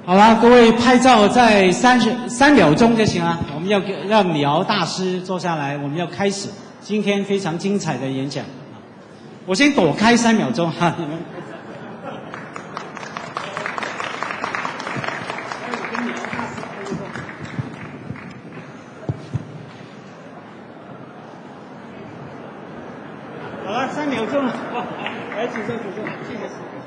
好啦，各位拍照在3秒钟就行了。我们要让李敖大师坐下来，我们要开始今天非常精彩的演讲。我先躲开3秒钟哈，你们。好了，3秒钟了，来，请坐，谢谢。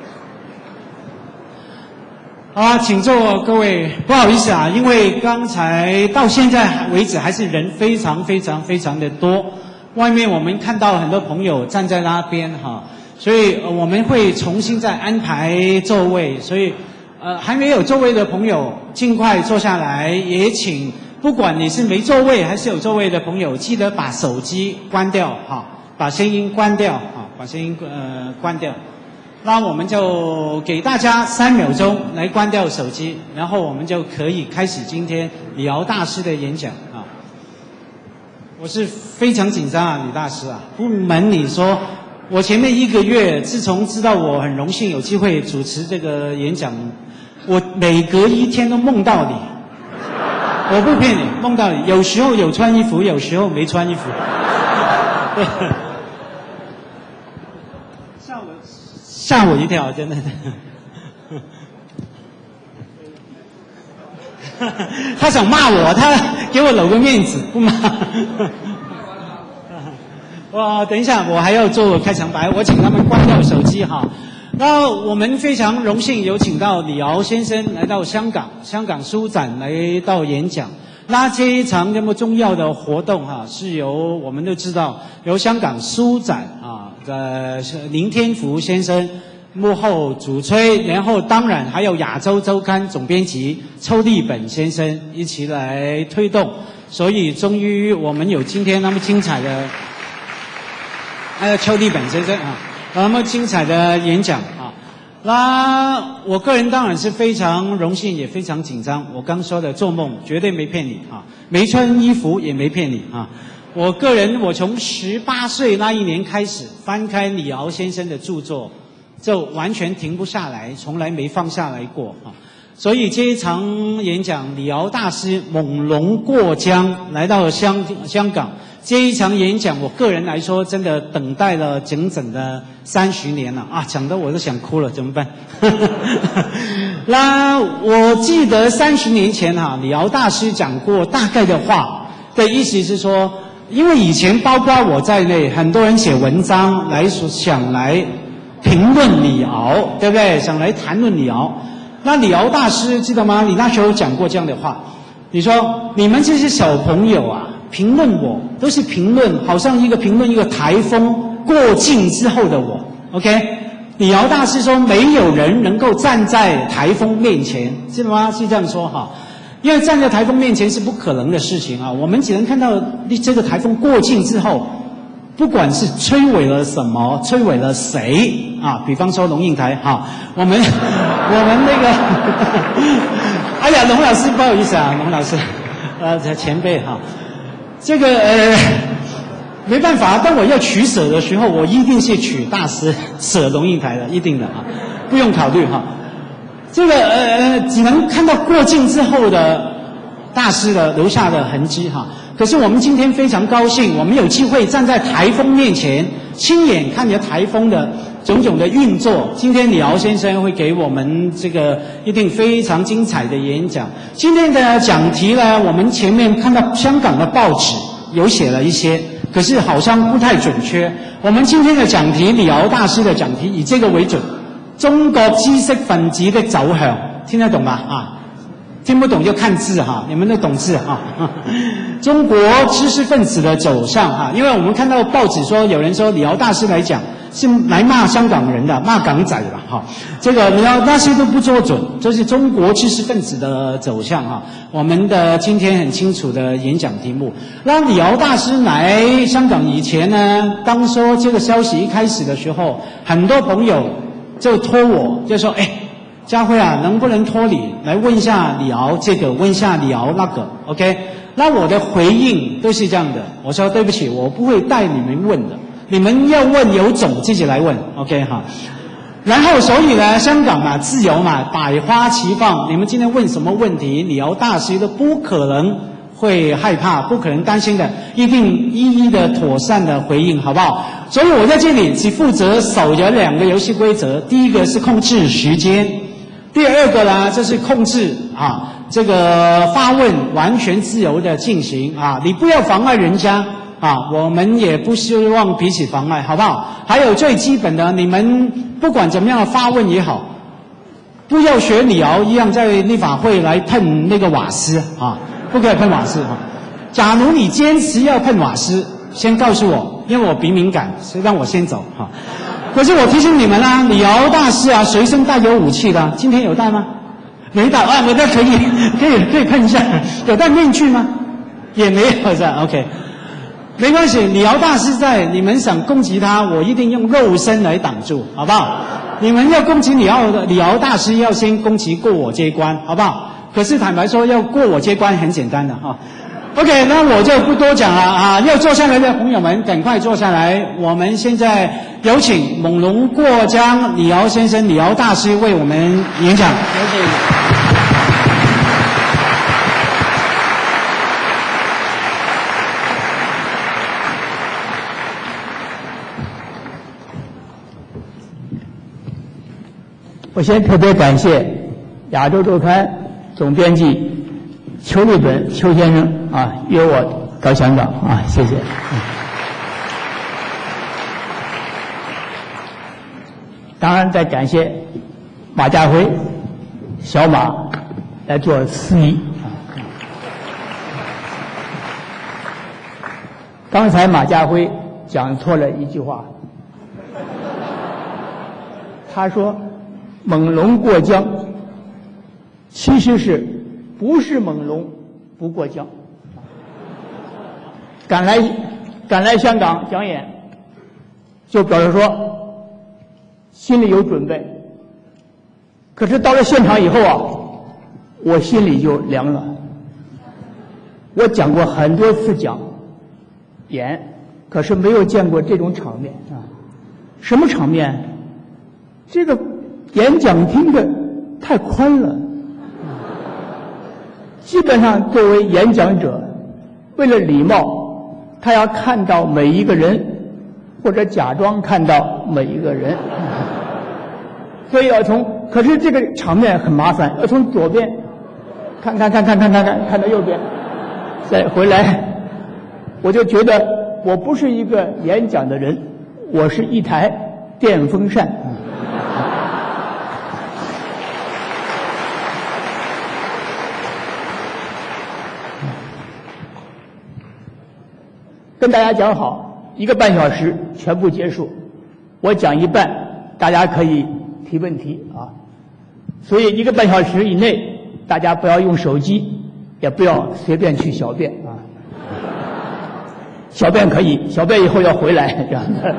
好啊，请坐，各位。不好意思啊，因为刚才到现在为止还是人非常的多，外面我们看到很多朋友站在那边哈，所以我们会重新再安排座位，所以还没有座位的朋友尽快坐下来，也请不管你是没座位还是有座位的朋友，记得把手机关掉哈，把声音关掉哈，把声音关掉。那我们就给大家3秒钟来关掉手机，然后我们就可以开始今天李敖大师的演讲啊。我是非常紧张啊，李大师啊，不瞒你说，我前面1个月，自从知道我很荣幸有机会主持这个演讲，我每隔1天都梦到你，我不骗你，梦到你，有时候有穿衣服，有时候没穿衣服。对，吓我一跳，真的。他想骂我，他给我搂个面子，不骂。哇，等一下，我还要做开场白，我请他们关掉手机哈。那我们非常荣幸有请到李敖先生来到香港书展来到演讲。那这一场这么重要的活动哈，是由我们都知道，由香港书展啊的林天福先生幕后主催，然后当然还有亚洲周刊总编辑邱立本先生一起来推动，所以终于我们有今天那么精彩的，还有邱立本先生啊，那么精彩的演讲啊。那我个人当然是非常荣幸，也非常紧张。我刚说的做梦绝对没骗你啊，没穿衣服也没骗你啊。我个人，我从18岁那一年开始翻开李敖先生的著作，就完全停不下来，从来没放下来过啊。所以这一场演讲，李敖大师猛龙过江来到香港。这一场演讲，我个人来说，真的等待了整整的30年了啊！讲得我都想哭了，怎么办？那我记得30年前哈，李敖大师讲过大概的话的意思是说，因为以前包括我在内，很多人写文章想来评论李敖，对不对？想来谈论李敖。那李敖大师记得吗？你那时候讲过这样的话，你说你们这些小朋友啊，评论我都是评论，好像评论一个台风过境之后的我 ，OK？ 李敖大师说，没有人能够站在台风面前，记得吗？是这样说哈，因为站在台风面前是不可能的事情啊，我们只能看到这个台风过境之后，不管是摧毁了什么，摧毁了谁啊？比方说龙应台哈，我们那个，哎呀，龙老师不好意思啊，龙老师，前辈哈。这个没办法，当我要取舍的时候，我一定是取大师舍龙应台的，一定的啊，不用考虑哈。这个只能看到过境之后的大师的留下的痕迹哈。可是我们今天非常高兴，我们有机会站在台风面前，亲眼看着台风的种种的运作。今天李敖先生会给我们这个一定非常精彩的演讲。今天的讲题呢，我们前面看到香港的报纸有写了一些，可是好像不太准确。我们今天的讲题，李敖大师的讲题以这个为准：中国知识分子的走向，听得懂吗？啊？听不懂就看字哈，你们都懂字哈。中国知识分子的走向哈，因为我们看到报纸说，有人说李敖大师来讲是来骂香港人的，骂港仔了哈。这个李敖大师都不做准，这是中国知识分子的走向哈。我们的今天很清楚的演讲题目。那李敖大师来香港以前呢，当说这个消息一开始的时候，很多朋友就托我，就说家辉啊，能不能托你来问一下李敖这个，问一下李敖那个 ，OK？ 那我的回应都是这样的，我说对不起，我不会带你们问的，你们要问有种自己来问 ，OK 哈？ 然后，所以呢，香港嘛，自由嘛，百花齐放。你们今天问什么问题，李敖大师都不可能会害怕，不可能担心的，一定一一的妥善的回应，好不好？所以我在这里只负责守着2个游戏规则，第一个是控制时间，第二个呢，就是控制这个发问完全自由的进行你不要妨碍人家。我们也不希望彼此妨碍，好不好？还有最基本的，你们不管怎么样的发问也好，不要学李敖一样在立法会来喷那个瓦斯不可以喷瓦斯假如你坚持要喷瓦斯，先告诉我，因为我鼻敏感，所以让我先走可是我提醒你们李敖大师随身带有武器的，今天有带吗？没带没带可以喷一下，有带面具吗？也没有是吧 ？OK。没关系，李敖大师在，你们想攻击他，我一定用肉身来挡住，好不好？你们要攻击李敖大师，要先攻击过我这一关，好不好？可是坦白说，要过我这关很简单的OK， 那我就不多讲了要坐下来的朋友们，赶快坐下来。我们现在有请猛龙过江李敖先生、李敖大师为我们演讲，有请。 我先特别感谢亚洲周刊总编辑邱立本邱先生约我到香港谢谢。当然再感谢马家辉小马来做司仪刚才马家辉讲错了一句话，他说猛龙过江，其实是不是猛龙不过江？赶来香港讲演，就表示说心里有准备。可是到了现场以后我心里就凉了。我讲过很多次讲演，可是没有见过这种场面什么场面？这个演讲厅的太宽了，基本上作为演讲者，为了礼貌，他要看到每一个人，或者假装看到每一个人，所以可是这个场面很麻烦，要从左边看到右边，再回来，我就觉得我不是一个演讲的人，我是一台电风扇。跟大家讲好，1个半小时全部结束，我讲一半，大家可以提问题所以1个半小时以内，大家不要用手机，也不要随便去小便小便可以，小便以后要回来这样的。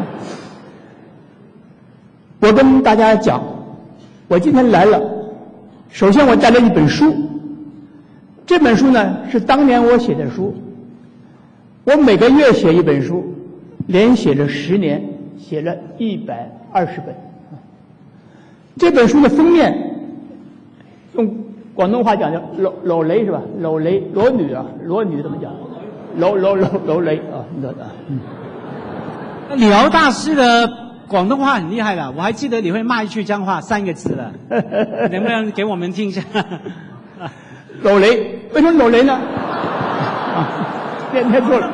我跟大家讲，我今天来了，首先我带了一本书，这本书呢是当年我写的书。我每个月写一本书，连写了10年，写了120本。这本书的封面，用广东话讲叫裸雷是吧？裸雷，裸女裸女怎么讲？裸雷李敖大师的广东话很厉害的，我还记得你会骂一句脏话3个字的，能不能给我们听一下？ 裸雷，为什么裸雷呢？念错了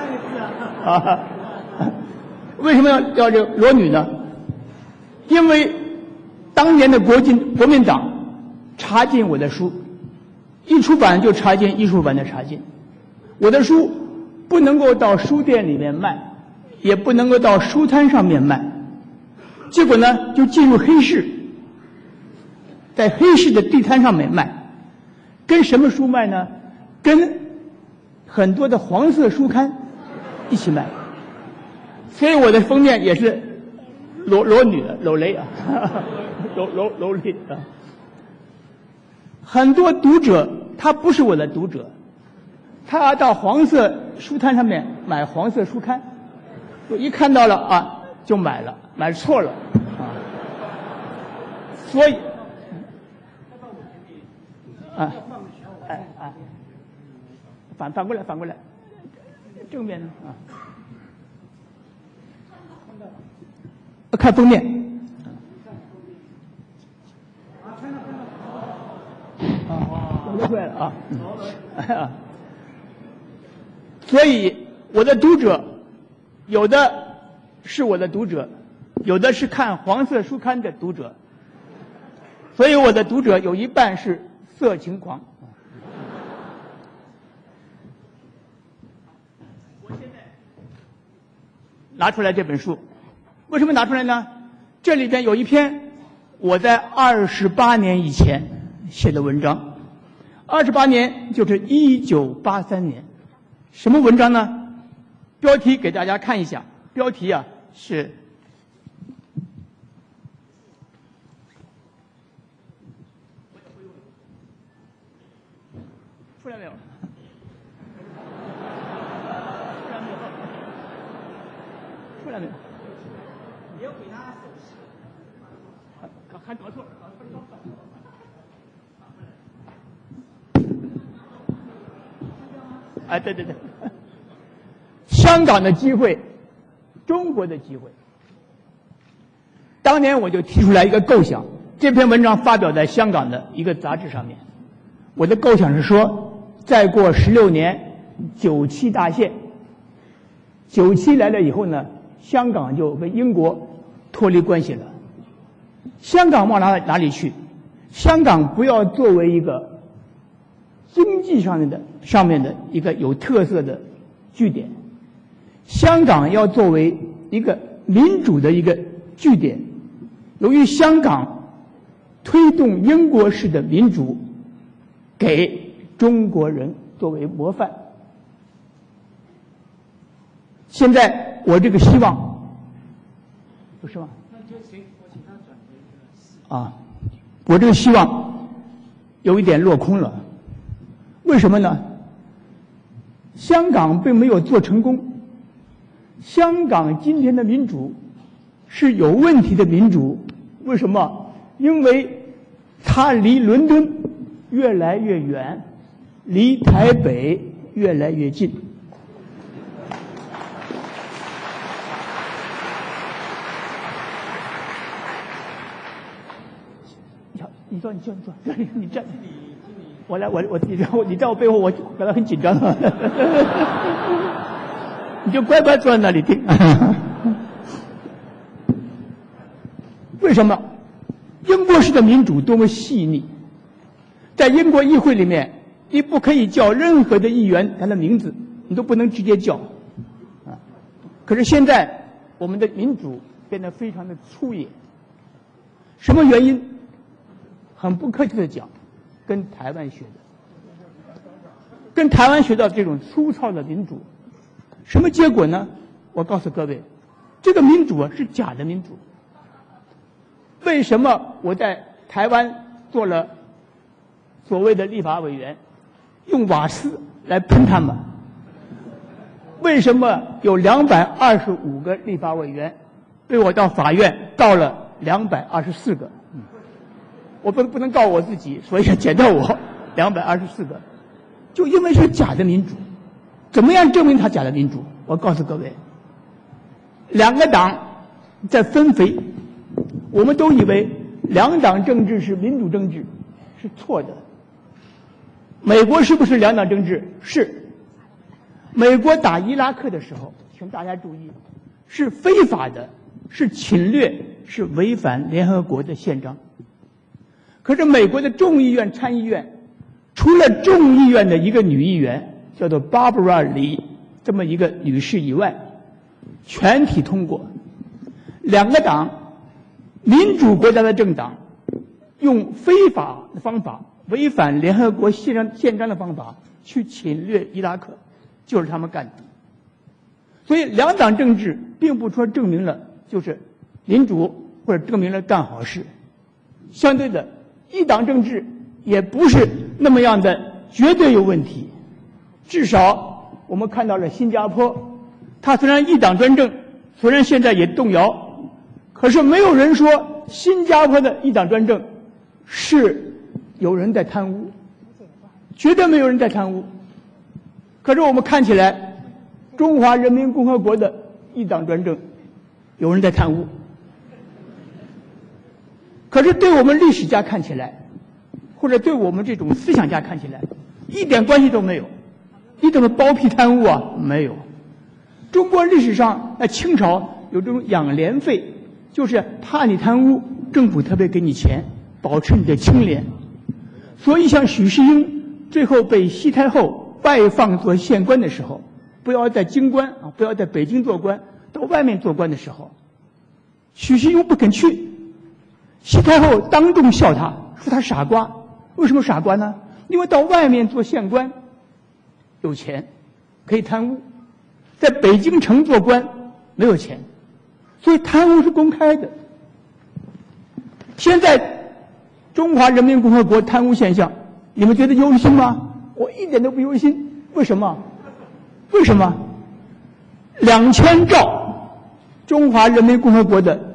为什么要这个裸女呢？因为当年的国民党查禁我的书，一出版就查禁，一出版的查禁。我的书不能够到书店里面卖，也不能够到书摊上面卖，结果呢就进入黑市，在黑市的地摊上面卖。跟什么书卖呢？跟很多的黄色书刊一起卖，所以我的封面也是裸女的裸雷裸雷很多读者他不是我的读者，他要到黄色书摊上面买黄色书刊，我一看到了就买了，买错了所以，反过来，正面呢啊，看封面。我都出来了啊！所以我的读者，有的是我的读者，有的是看黄色书刊的读者，所以我的读者有一半是色情狂。我现在拿出来这本书，为什么拿出来呢？这里边有一篇我在28年以前写的文章。28年就是1983年，什么文章呢？标题给大家看一下，标题啊是出来没有？出来没有？你要给他手势，还搞错了。哎，对，香港的机会，中国的机会。当年我就提出来一个构想，这篇文章发表在香港的一个杂志上面。我的构想是说，再过16年，97大限，97来了以后呢，香港就跟英国脱离关系了。香港往哪里去？香港不要作为一个经济上面的一个有特色的据点，香港要作为一个民主的一个据点。由于香港推动英国式的民主，给中国人作为模范。现在我这个希望，不是吗？啊，我这个希望有一点落空了。为什么呢？香港并没有做成功。香港今天的民主是有问题的民主。为什么？因为它离伦敦越来越远，离台北越来越近。你坐，你站。你在我背后，我感到很紧张。你就乖乖坐在那里听。为什么？英国式的民主多么细腻，在英国议会里面，你不可以叫任何的议员他的名字，你都不能直接叫。可是现在我们的民主变得非常的粗野。什么原因？很不客气的讲，跟台湾学的，跟台湾学到这种粗糙的民主。什么结果呢？我告诉各位，这个民主啊是假的民主。为什么我在台湾做了所谓的立法委员，用瓦斯来喷他们？为什么有225个立法委员被我到法院告了224个？我不能告我自己，所以要减掉我224个，就因为是假的民主。怎么样证明它假的民主？我告诉各位，两个党在分肥，我们都以为两党政治是民主政治，是错的。美国是不是两党政治？是。美国打伊拉克的时候，请大家注意，是非法的，是侵略，是违反联合国的宪章。可是美国的众议院、参议院，除了众议院的一个女议员叫做 Barbara Lee 这么一个女士以外，全体通过。两个党，民主国家的政党，用非法的方法、违反联合国宪章的方法去侵略伊拉克，就是他们干的。所以两党政治并不说证明了就是民主，或者证明了干好事。相对的，一党政治也不是那么样的绝对有问题。至少我们看到了新加坡，它虽然一党专政，虽然现在也动摇，可是没有人说新加坡的一党专政是有人在贪污，绝对没有人在贪污。可是我们看起来，中华人民共和国的一党专政，有人在贪污。可是对我们历史家看起来，或者对我们这种思想家看起来，一点关系都没有。你怎么包庇贪污啊？没有。中国历史上，清朝有这种养廉费，就是怕你贪污，政府特别给你钱，保持你的清廉。所以像许世英最后被西太后外放做县官的时候，不要在京官啊，不要在北京做官，到外面做官的时候，许世英不肯去，西太后当众笑他，说他傻瓜。为什么傻瓜呢？因为到外面做县官有钱，可以贪污，在北京城做官没有钱，所以贪污是公开的。现在中华人民共和国贪污现象，你们觉得忧心吗？我一点都不忧心。为什么？为什么？2000兆中华人民共和国的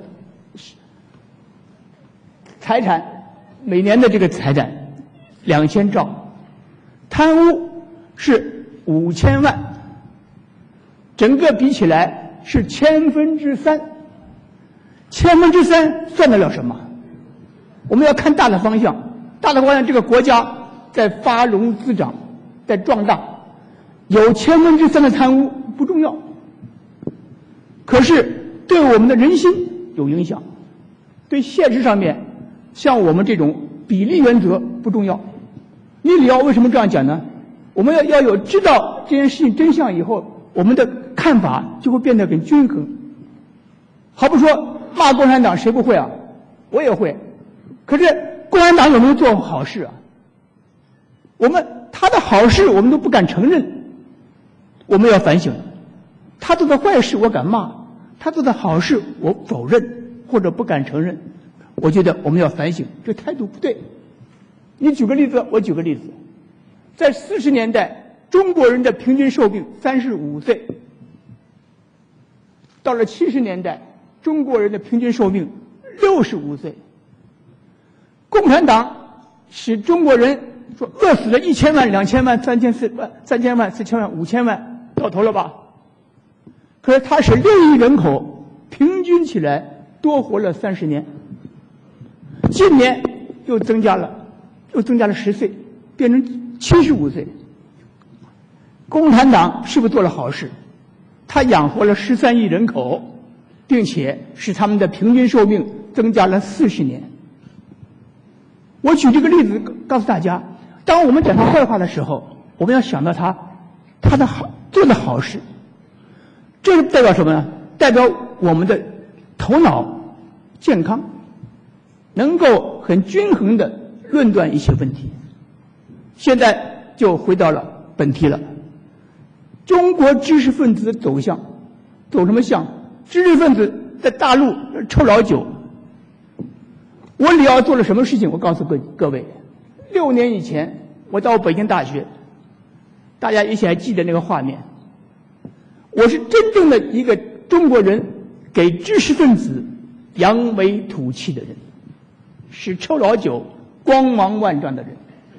财产，每年的这个财产2000兆，贪污是5000万，整个比起来是3/1000，算得了什么？我们要看大的方向，大的方向，这个国家在发荣滋长，在壮大，有3/1000的贪污不重要，可是对我们的人心有影响，对现实上面，像我们这种比例原则不重要。你李敖为什么这样讲呢？我们要有知道这件事情真相以后，我们的看法就会变得很均衡。好比说骂共产党谁不会啊？我也会。可是共产党有没有做好事啊？他的好事我们都不敢承认，我们要反省。他做的坏事我敢骂，他做的好事我否认或者不敢承认，我觉得我们要反省，这态度不对。你举个例子，我举个例子，在40年代，中国人的平均寿命35岁，到了70年代，中国人的平均寿命65岁。共产党使中国人说饿死了1000万、2000万、3000万、4000万、5000万，到头了吧？可是他使6亿人口平均起来多活了30年，今年又增加了10岁，变成75岁。共产党是不是做了好事？他养活了13亿人口，并且使他们的平均寿命增加了40年。我举这个例子告诉大家，当我们讲他坏话的时候，我们要想到他的好做的好事。这个代表什么呢？代表我们的头脑健康，能够很均衡的论断一些问题。现在就回到了本题了。中国知识分子的走向，走什么向？知识分子在大陆抽老九。我李敖做了什么事情？我告诉各位，6年以前我到北京大学，大家一起还记得那个画面。我是真正的一个中国人，给知识分子扬眉吐气的人，是抽老九光芒万丈的人。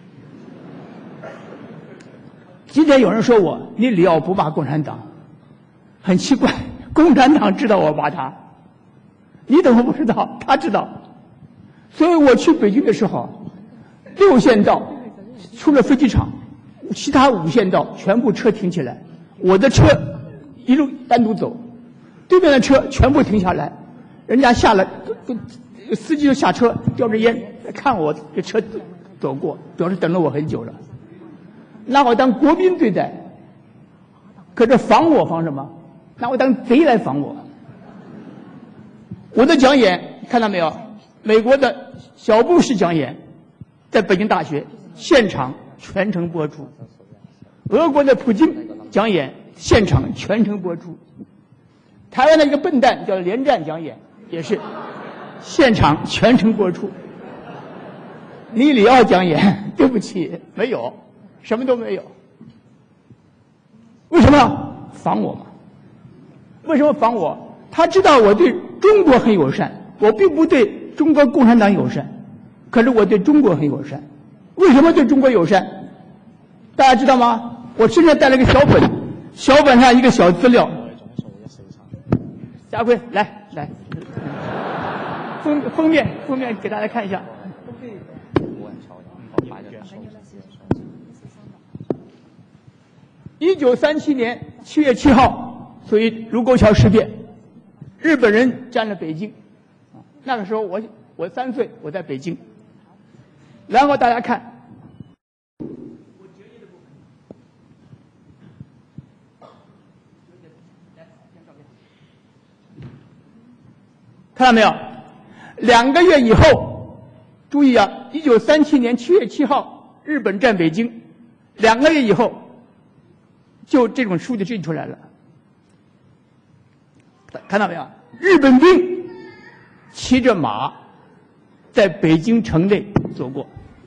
今天有人说你李敖不骂共产党，很奇怪，共产党知道我骂他，你怎么不知道？他知道。所以我去北京的时候，6线道出了飞机场，其他5线道全部车停起来，我的车一路单独走，对面的车全部停下来，人家下了，司机就下车叼着烟看我这车走过，表示等了我很久了，拿我当国宾对待。可这防我防什么？拿我当贼来防我。我的讲演看到没有？美国的小布什讲演在北京大学现场全程播出，俄国的普京讲演现场全程播出，台湾的一个笨蛋叫连战讲演也是现场全程播出。你李敖讲演，对不起，没有，什么都没有。为什么？防我嘛。为什么防我？他知道我对中国很友善，我并不对中国共产党友善，可是我对中国很友善。为什么对中国友善？大家知道吗？我身上带了个小本，小本上一个小资料。家辉，来，封面给大家看一下。1937年7月7号，所以卢沟桥事变，日本人占了北京。那个时候我3岁，我在北京。然后大家看，看到没有？2个月以后，注意啊，1937年7月7号，日本占北京，2个月以后，就这种数据印出来了。看到没有？日本兵骑着马在北京城内走过，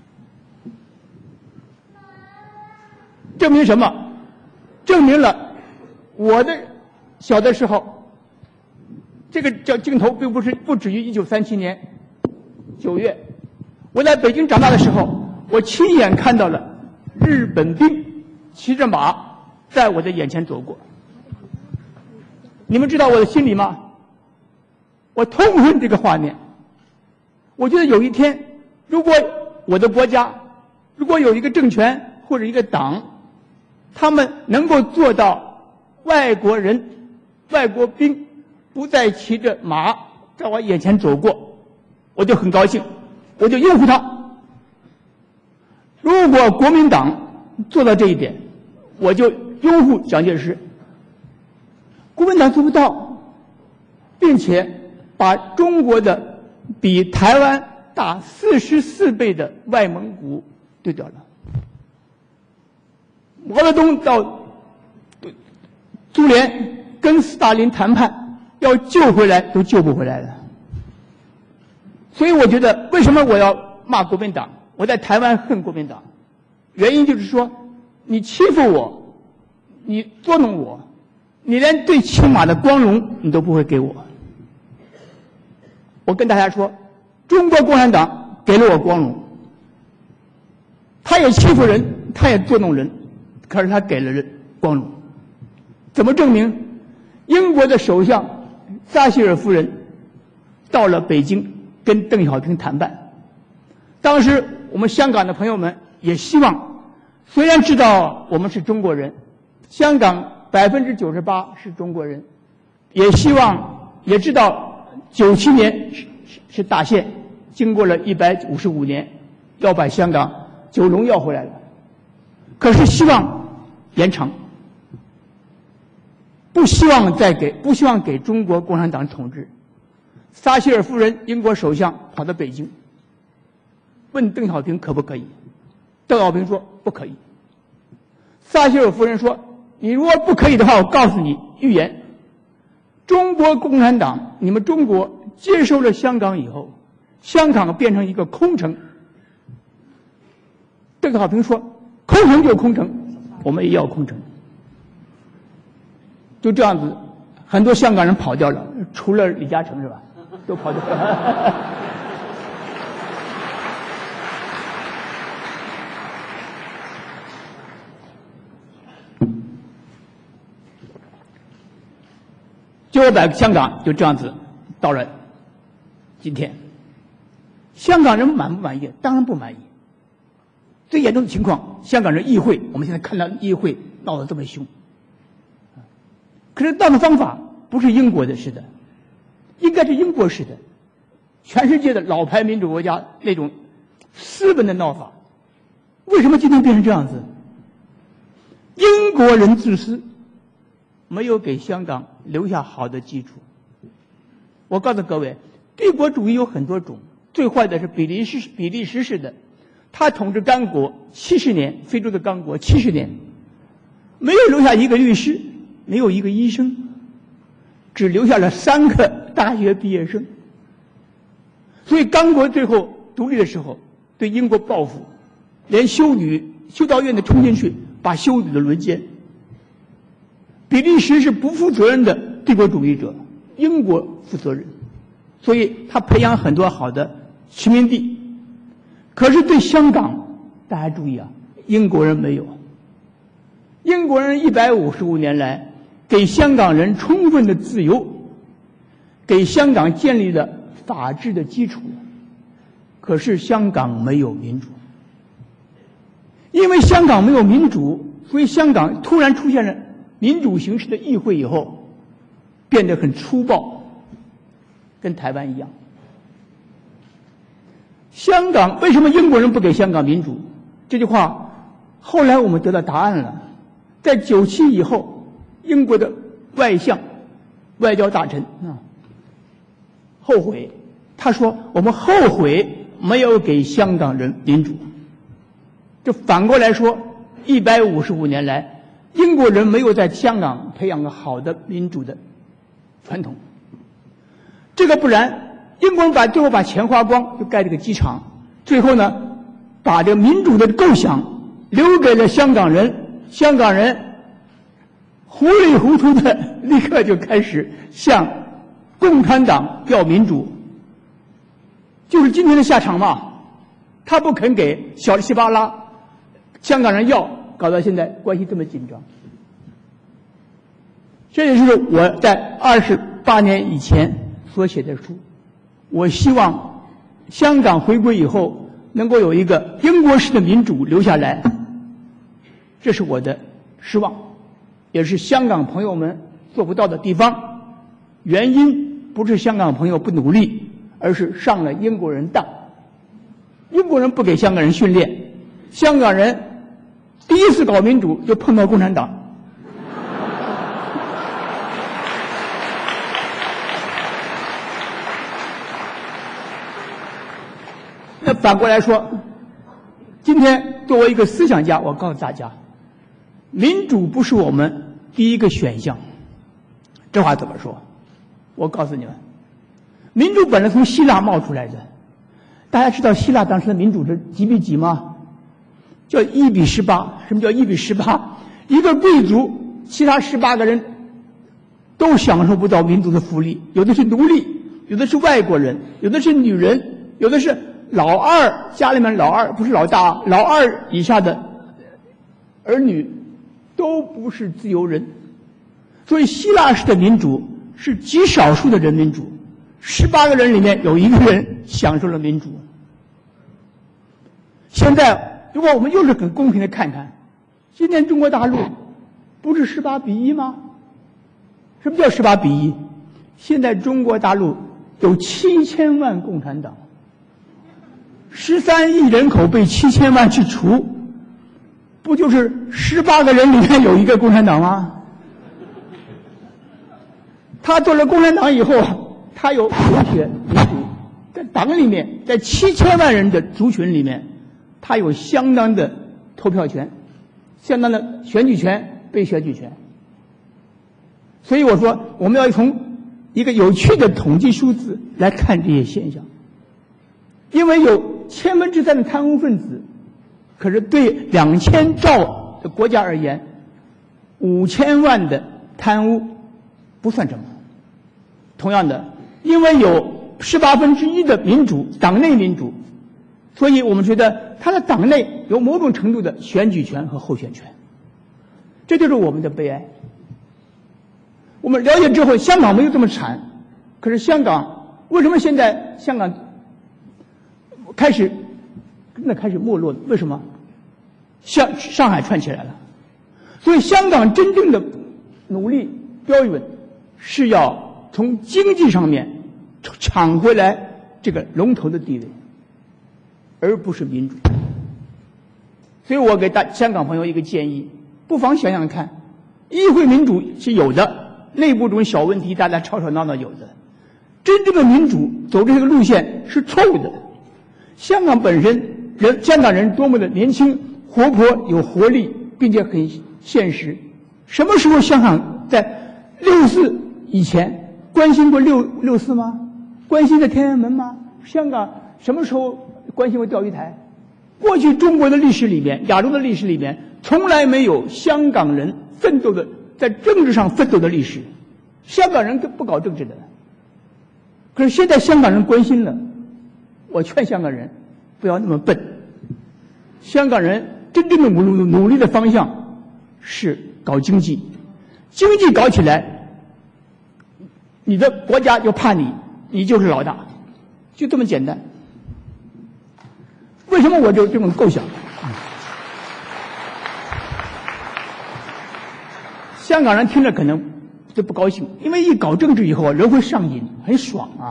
证明什么？证明了我的小的时候，这个叫镜头并不止于1937年9月，我在北京长大的时候，我亲眼看到了日本兵骑着马在我的眼前走过。你们知道我的心里吗？我痛恨这个画面。我觉得有一天，如果我的国家，如果有一个政权或者一个党，他们能够做到外国人、外国兵不再骑着马在我眼前走过，我就很高兴，我就拥护他。如果国民党做到这一点，我就拥护蒋介石。国民党做不到，并且把中国的比台湾大44倍的外蒙古对掉了。毛泽东到苏联跟斯大林谈判，要救回来都救不回来了。所以我觉得，为什么我要骂国民党？我在台湾恨国民党，原因就是说，你欺负我，你捉弄我，你连最起码的光荣你都不会给我。我跟大家说，中国共产党给了我光荣，他也欺负人，他也捉弄人，可是他给了人光荣。怎么证明？英国的首相撒切尔夫人到了北京跟邓小平谈判，当时我们香港的朋友们也希望，虽然知道我们是中国人，香港98%是中国人，也希望也知道97年是大限，经过了155年，要把香港九龙要回来了，可是希望延长，不希望给中国共产党统治。撒切尔夫人，英国首相跑到北京，问邓小平可不可以？邓小平说不可以。撒切尔夫人说：“你如果不可以的话，我告诉你预言，中国共产党，你们中国接收了香港以后，香港变成一个空城。”邓小平说：“空城就空城，我们也要空城。”就这样子，很多香港人跑掉了，除了李嘉诚是吧？都跑掉了。就把香港就这样子到了今天，香港人满不满意？当然不满意。最严重的情况，香港人议会，我们现在看到议会闹得这么凶。可是闹的方法不是英国的式的，应该是英国式的，全世界的老牌民主国家那种斯文的闹法。为什么今天变成这样子？英国人自私，没有给香港留下好的基础。我告诉各位，帝国主义有很多种，最坏的是比利时式的，他统治刚果70年，非洲的刚果70年，没有留下一个律师，没有一个医生，只留下了3个大学毕业生。所以刚果最后独立的时候，对英国报复，连修道院的冲进去把修女的轮奸。比利时是不负责任的帝国主义者，英国负责任。 所以他培养很多好的殖民地。可是对香港，大家注意啊，英国人没有。英国人155年来给香港人充分的自由，给香港建立了法治的基础。可是香港没有民主，因为香港没有民主，所以香港突然出现了民主形式的议会以后，变得很粗暴，跟台湾一样。香港为什么英国人不给香港民主？这句话后来我们得到答案了。在97以后，英国的外相、外交大臣后悔，他说：“我们后悔没有给香港人民主。”这反过来说，155年来，英国人没有在香港培养个好的民主的传统。这个不然，英国人最后把钱花光，就盖这个机场，最后呢，把这个民主的构想留给了香港人。香港人糊里糊涂的立刻就开始向共产党要民主，就是今天的下场嘛。他不肯给小西巴拉，香港人要，搞到现在关系这么紧张。这也是我在28年以前所写的书。我希望香港回归以后能够有一个英国式的民主留下来，这是我的失望，也是香港朋友们做不到的地方。原因不是香港朋友不努力，而是上了英国人当。英国人不给香港人训练，香港人第一次搞民主就碰到共产党。那反过来说，今天作为一个思想家，我告诉大家，民主不是我们第一个选项。这话怎么说？我告诉你们，民主本来从希腊冒出来的。大家知道希腊当时的民主是几比几吗？叫1比18。什么叫1比18？一个贵族，其他18个人都享受不到民主的福利，有的是奴隶，有的是外国人，有的是女人，有的是老二，家里面老二不是老大，老二以下的儿女都不是自由人。所以希腊式的民主是极少数的人民主，18个人里面有1个人享受了民主。现在如果我们又是很公平的看看，今天中国大陆不是18比1吗？什么叫18比1？现在中国大陆有7000万共产党，13亿人口被7000万去除，不就是18个人里面有1个共产党吗？他做了共产党以后，他有流血民主，在党里面，在7000万人的族群里面，他有相当的投票权，相当的选举权、被选举权。所以我说，我们要从一个有趣的统计数字来看这些现象。因为有3%的贪污分子，可是对2000兆的国家而言，5000万的贪污不算什么。同样的，因为有1/18的民主，党内民主，所以我们觉得他的党内有某种程度的选举权和候选权，这就是我们的悲哀。我们了解之后，香港没有这么惨，可是香港为什么现在香港开始没落？为什么？上海串起来了，所以香港真正的努力标准是要从经济上面抢回来这个龙头的地位，而不是民主。所以我给香港朋友一个建议，不妨想想看，议会民主是有的，内部这种小问题大家吵吵闹闹有的，真正的民主走这个路线是错误的。香港本身香港人多么的年轻、活泼、有活力，并且很现实。什么时候香港在64以前关心过64吗？关心的天安门吗？香港什么时候关心过钓鱼台？过去中国的历史里面，亚洲的历史里面，从来没有香港人奋斗的在政治上奋斗的历史。香港人不搞政治的， 可是现在香港人关心了，我劝香港人不要那么笨。香港人真正的努力的方向是搞经济，经济搞起来，你的国家就怕你，你就是老大，就这么简单。为什么我就这种构想？香港人听着可能就不高兴，因为一搞政治以后人会上瘾，很爽啊。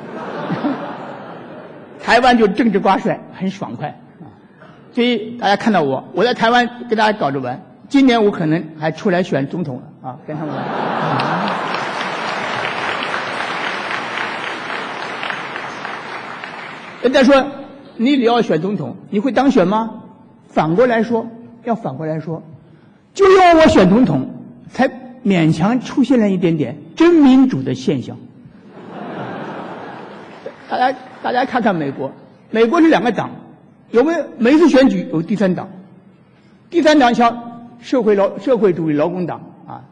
台湾就政治挂帅，很爽快啊。所以大家看到我在台湾跟大家搞着玩，今年我可能还出来选总统了啊，跟他们玩。人家说你要选总统，你会当选吗？反过来说，要反过来说，就因为我选总统，才勉强出现了一点点真民主的现象。大家看看美国，美国是2个党，有没有每次选举有第3党？第3党像社会主义劳工党啊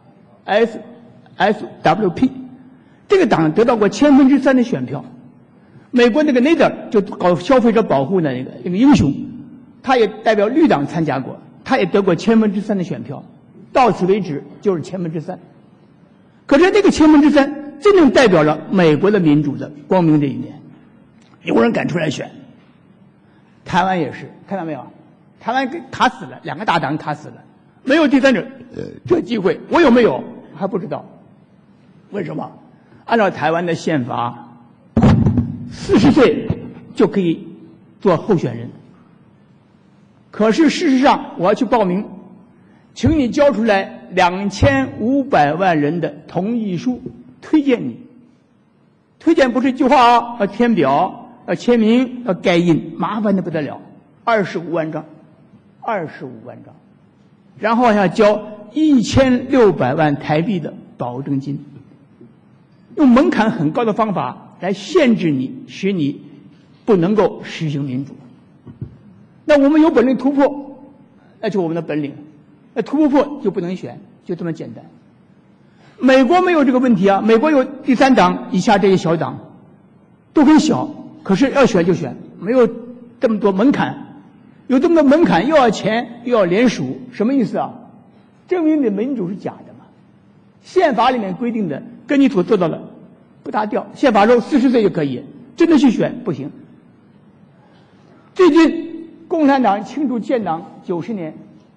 ，SWP， 这个党得到过3%的选票。美国那个 Nader 就搞消费者保护的那个英雄，他也代表绿党参加过，他也得过3%的选票。到此为止就是3%。可是那个3%真正代表了美国的民主的光明的一面，有人敢出来选。台湾也是，看到没有？台湾卡死了，2个大党卡死了，没有第3者这机会，我有没有还不知道。为什么？按照台湾的宪法，40岁就可以做候选人。可是事实上，我要去报名，请你交出来2500万人的同意书，推荐你。推荐不是一句话啊，要填表，要签名，要盖印，麻烦的不得了，25万张，25万张，然后还要交1600万台币的保证金，用门槛很高的方法来限制你，使你不能够实行民主。那我们有本领突破，那就是我们的本领。那突不破就不能选，就这么简单。美国没有这个问题啊，美国有第3党以下这些小党，都很小，可是要选就选，没有这么多门槛。有这么多门槛，又要钱又要联署，什么意思啊？证明你的民主是假的嘛。宪法里面规定的跟你所做到的不搭调，宪法说40岁就可以，真的去选不行。最近共产党庆祝建党90年，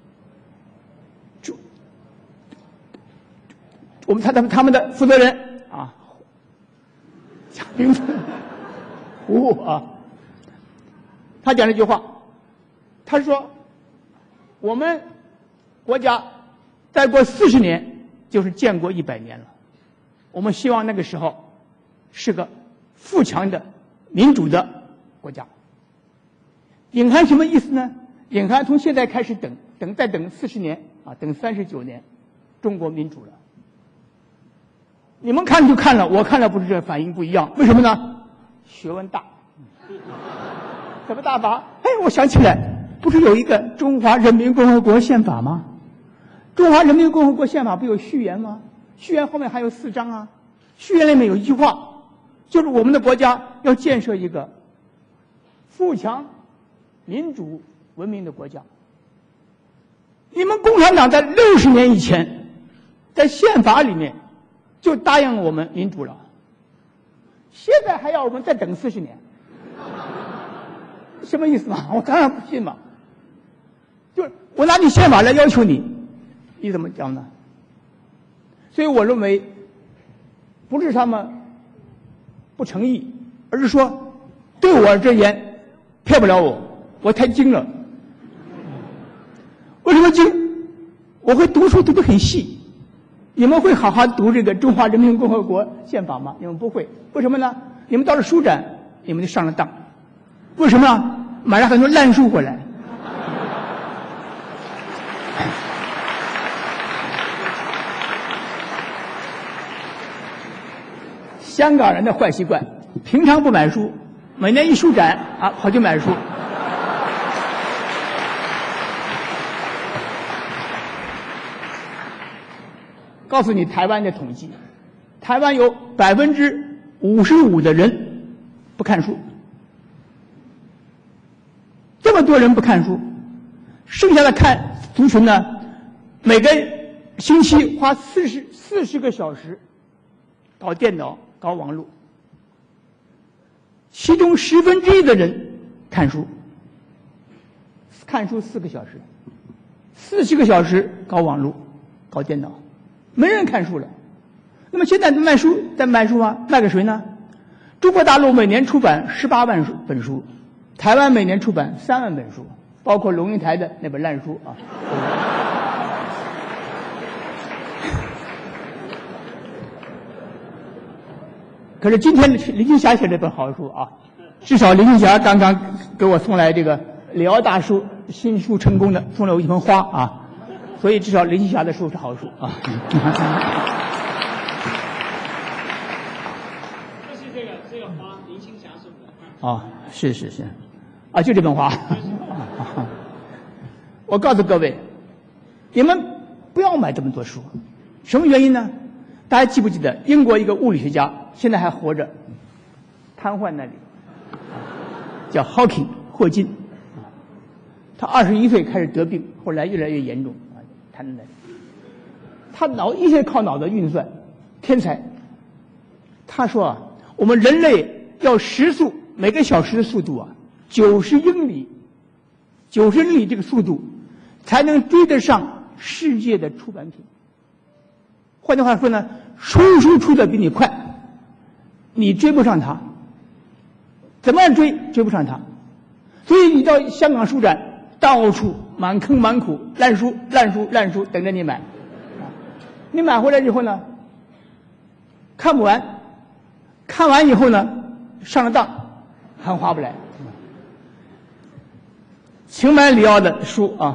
我们他们的负责人啊，讲名字胡啊，他讲了一句话，他说我们国家再过40年就是建国100年了，我们希望那个时候是个富强的民主的国家。隐含什么意思呢？隐含从现在开始再等40年啊，等39年，中国民主了。你们看就看了，我看了不是这反应不一样，为什么呢？学问大。怎么大法？哎，我想起来，不是有一个中华人民共和国宪法吗？中华人民共和国宪法不有序言吗？序言后面还有4章啊。序言里面有一句话，就是我们的国家要建设一个富强、民主、文明的国家。你们共产党在60年以前，在宪法里面就答应我们民主了，现在还要我们再等40年，什么意思嘛？我当然不信嘛。就是我拿你宪法来要求你，你怎么讲呢？所以我认为，不是他们不诚意，而是说对我而言骗不了我，我太精了。为什么精？我会读书读得很细。你们会好好读这个中华人民共和国宪法吗？你们不会，为什么呢？你们到了书展，你们就上了当。为什么呢？买了很多烂书回来。香港人的坏习惯，平常不买书，每年一书展啊，跑去买书。告诉你台湾的统计，台湾有 55%的人不看书。这么多人不看书，剩下的看族群呢，每个星期花40个小时搞电脑、搞网络，其中1/10的人看书4个小时，40个小时搞网络、搞电脑，没人看书了。那么现在卖书啊，卖给谁呢？中国大陆每年出版18万本书，台湾每年出版3万本书，包括龙应台的那本烂书啊。可是今天林青霞写了本好书啊，至少林青霞刚刚给我送来这个李敖大叔新书成功的，送了我一盆花啊，所以至少林青霞的书是好书啊。 这个花，林青霞送的。 啊，是，啊，就这盆花。我告诉各位，你们不要买这么多书，什么原因呢？大家记不记得英国一个物理学家现在还活着，瘫痪那里，叫 Hawking 霍金，他21岁开始得病，后来越来越严重，瘫在那里。他一切靠脑子运算，天才。他说啊，我们人类要时速每个小时的速度啊，90英里这个速度，才能追得上世界的出版品。换句话说呢，书出的比你快，你追不上它，怎么样追不上它？所以你到香港书展，到处满坑满谷烂书等着你买。你买回来以后呢，看不完，看完以后呢，上了当，还划不来。请买李敖的书啊。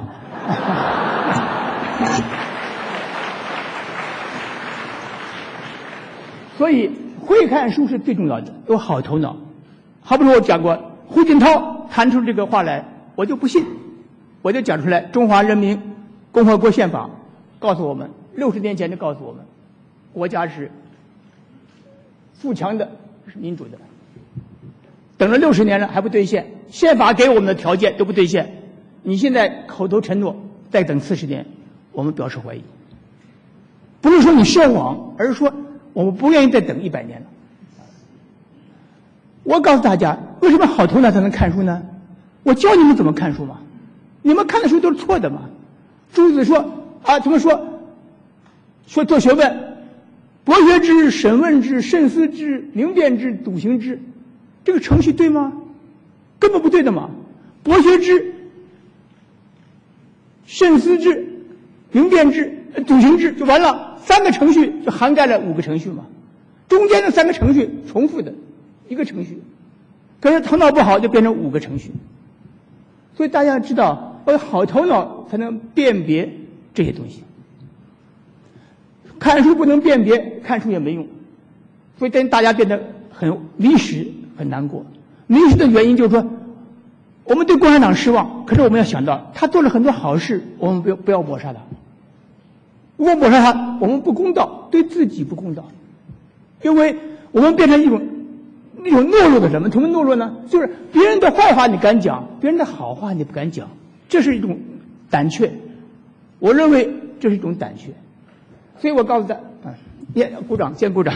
所以会看书是最重要的，有好头脑。好比说我讲过，胡锦涛谈出这个话来，我就不信，我就讲出来。中华人民共和国宪法告诉我们，60年前就告诉我们，国家是富强的，是民主的。等了60年了还不兑现，宪法给我们的条件都不兑现，你现在口头承诺再等40年，我们表示怀疑。不是说你奢望，而是说我们不愿意再等100年了。我告诉大家，为什么好头脑才能看书呢？我教你们怎么看书嘛，你们看的书都是错的嘛。朱子说啊，怎么说做学问，博学之、审问之、慎思之、明辨之、笃行之，这个程序对吗？根本不对的嘛。博学之、慎思之、明辨之、笃行之就完了，3个程序就涵盖了5个程序嘛。中间的3个程序重复的1个程序，可是头脑不好就变成5个程序。所以大家知道，要有好头脑才能辨别这些东西。看书不能辨别，看书也没用。所以大家变得很迷失，很难过。迷失的原因就是说，我们对共产党失望，可是我们要想到他做了很多好事，我们不要抹杀他。如果抹杀他，我们不公道，对自己不公道。因为我们变成一种懦弱的人们。什么懦弱呢？就是别人的坏话你敢讲，别人的好话你不敢讲，这是一种胆怯。我认为这是一种胆怯。所以我告诉他，鼓掌，先鼓掌。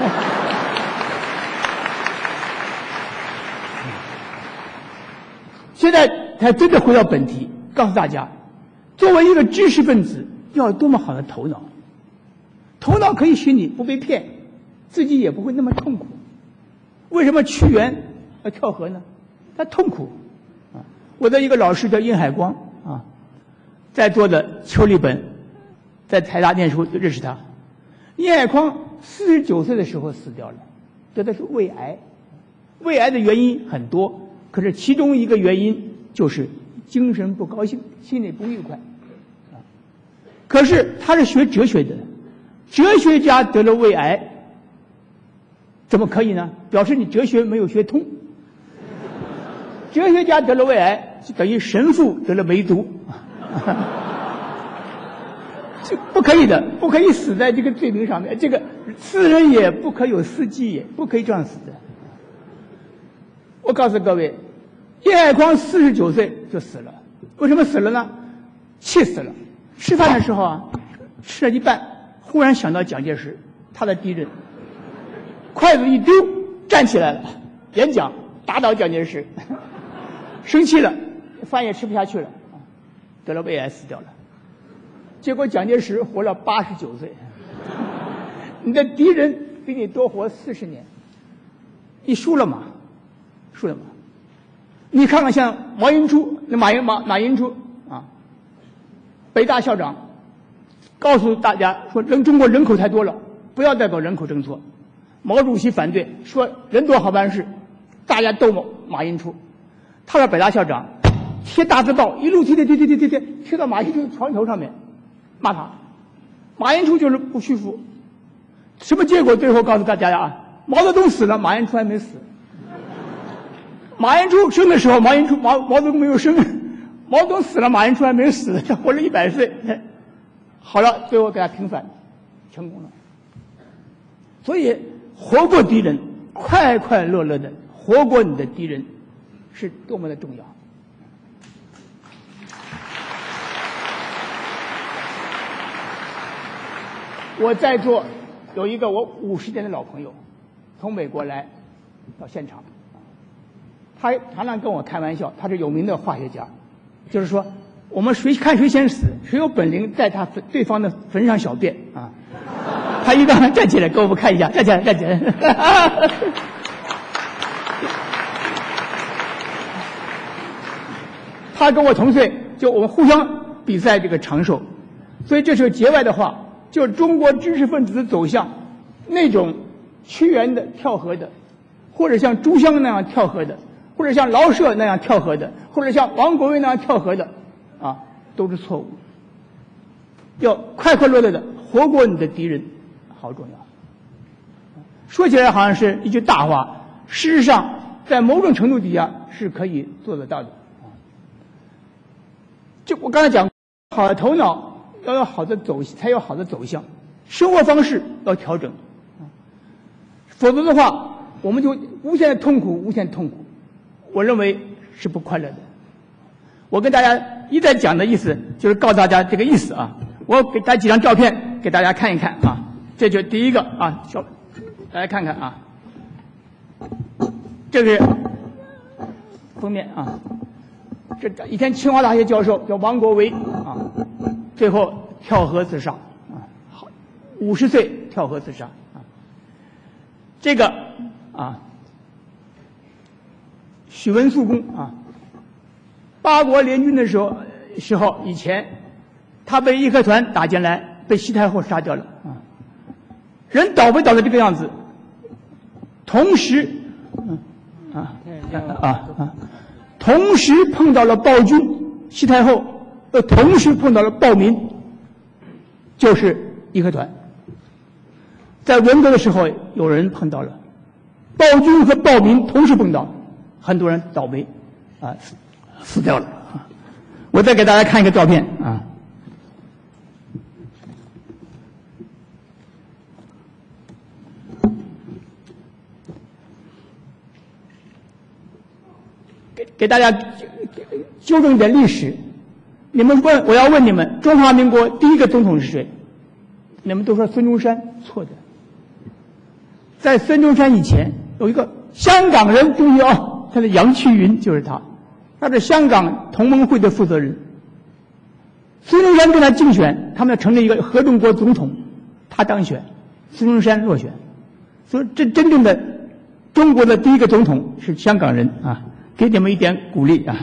现在才真的回到本题，告诉大家，作为一个知识分子，要有多么好的头脑。头脑可以使你不被骗，自己也不会那么痛苦。为什么屈原要跳河呢？他痛苦啊！我的一个老师叫殷海光啊，在座的邱立本在台大念书就认识他。殷海光49岁的时候死掉了，得的是胃癌。胃癌的原因很多，可是其中一个原因就是精神不高兴，心里不愉快。可是他是学哲学的，哲学家得了胃癌，怎么可以呢？表示你哲学没有学通。哲学家得了胃癌，就等于神父得了梅毒。这不可以的，不可以死在这个罪名上面。这个死人也不可有司机也，不可以这样死的。我告诉各位，叶爱匡49岁就死了，为什么死了呢？气死了。吃饭的时候啊，吃了一半，忽然想到蒋介石，他的敌人，筷子一丢，站起来了，演讲打倒蒋介石，生气了，饭也吃不下去了，得了胃癌死掉了。结果蒋介石活了89岁，你的敌人比你多活40年，你输了嘛？输了嘛？你看看像马寅初，马寅初啊，北大校长告诉大家说，中国人口太多了，不要再搞人口政策。毛主席反对，说人多好办事，大家斗马寅初。他是北大校长，贴大字报，一路贴到马寅初床头上面，骂他。马寅初就是不屈服，什么结果？最后告诉大家呀，毛泽东死了，马寅初还没死。马寅初生的时候，毛泽东没有生，毛泽东死了，马寅初还没死，他活了100岁。好了，最后给他平反，成功了。所以，活过敌人，快快乐乐的活过你的敌人，是多么的重要。我在座有一个我50年的老朋友，从美国来到现场，他常常跟我开玩笑，他是有名的化学家，就是说我们看谁先死，谁有本领在对方的坟上小便啊。他一刚站起来给我们看一下，站起来。他跟我同岁，就我们互相比赛这个长寿，所以这是节外的话，就是中国知识分子的走向，那种屈原的跳河的，或者像朱湘那样跳河的，或者像老舍那样跳河的，或者像王国维那样跳河的，啊，都是错误。要快快乐乐的活过你的敌人，好重要。说起来好像是一句大话，事实上在某种程度底下是可以做得到的。就我刚才讲，好的头脑要有好的才有好的走向，生活方式要调整，否则的话，我们就无限的痛苦，我认为是不快乐的。我跟大家一再讲的意思，就是告诉大家这个意思啊。我给大家几张照片给大家看一看啊，这就第一个啊，大家看看啊，这是封面啊。这以前清华大学教授叫王国维啊，最后跳河自杀啊，50岁跳河自杀啊。这个啊，许文素公啊，八国联军的时候以前，他被义和团打进来，被西太后杀掉了啊。人倒霉倒成这个样子，同时同时碰到了暴君西太后，同时碰到了暴民，就是义和团。在文革的时候，有人碰到了暴君和暴民同时碰到，很多人倒霉啊，死掉了。我再给大家看一个照片啊。给大家纠正一点历史，我要问你们，中华民国第一个总统是谁？你们都说孙中山，错的。在孙中山以前，有一个香港人重要，他的杨衢云就是他，他是香港同盟会的负责人。孙中山跟他竞选，他们成立一个合众国总统，他当选，孙中山落选。所以这真正的中国的第一个总统是香港人啊。给你们一点鼓励啊！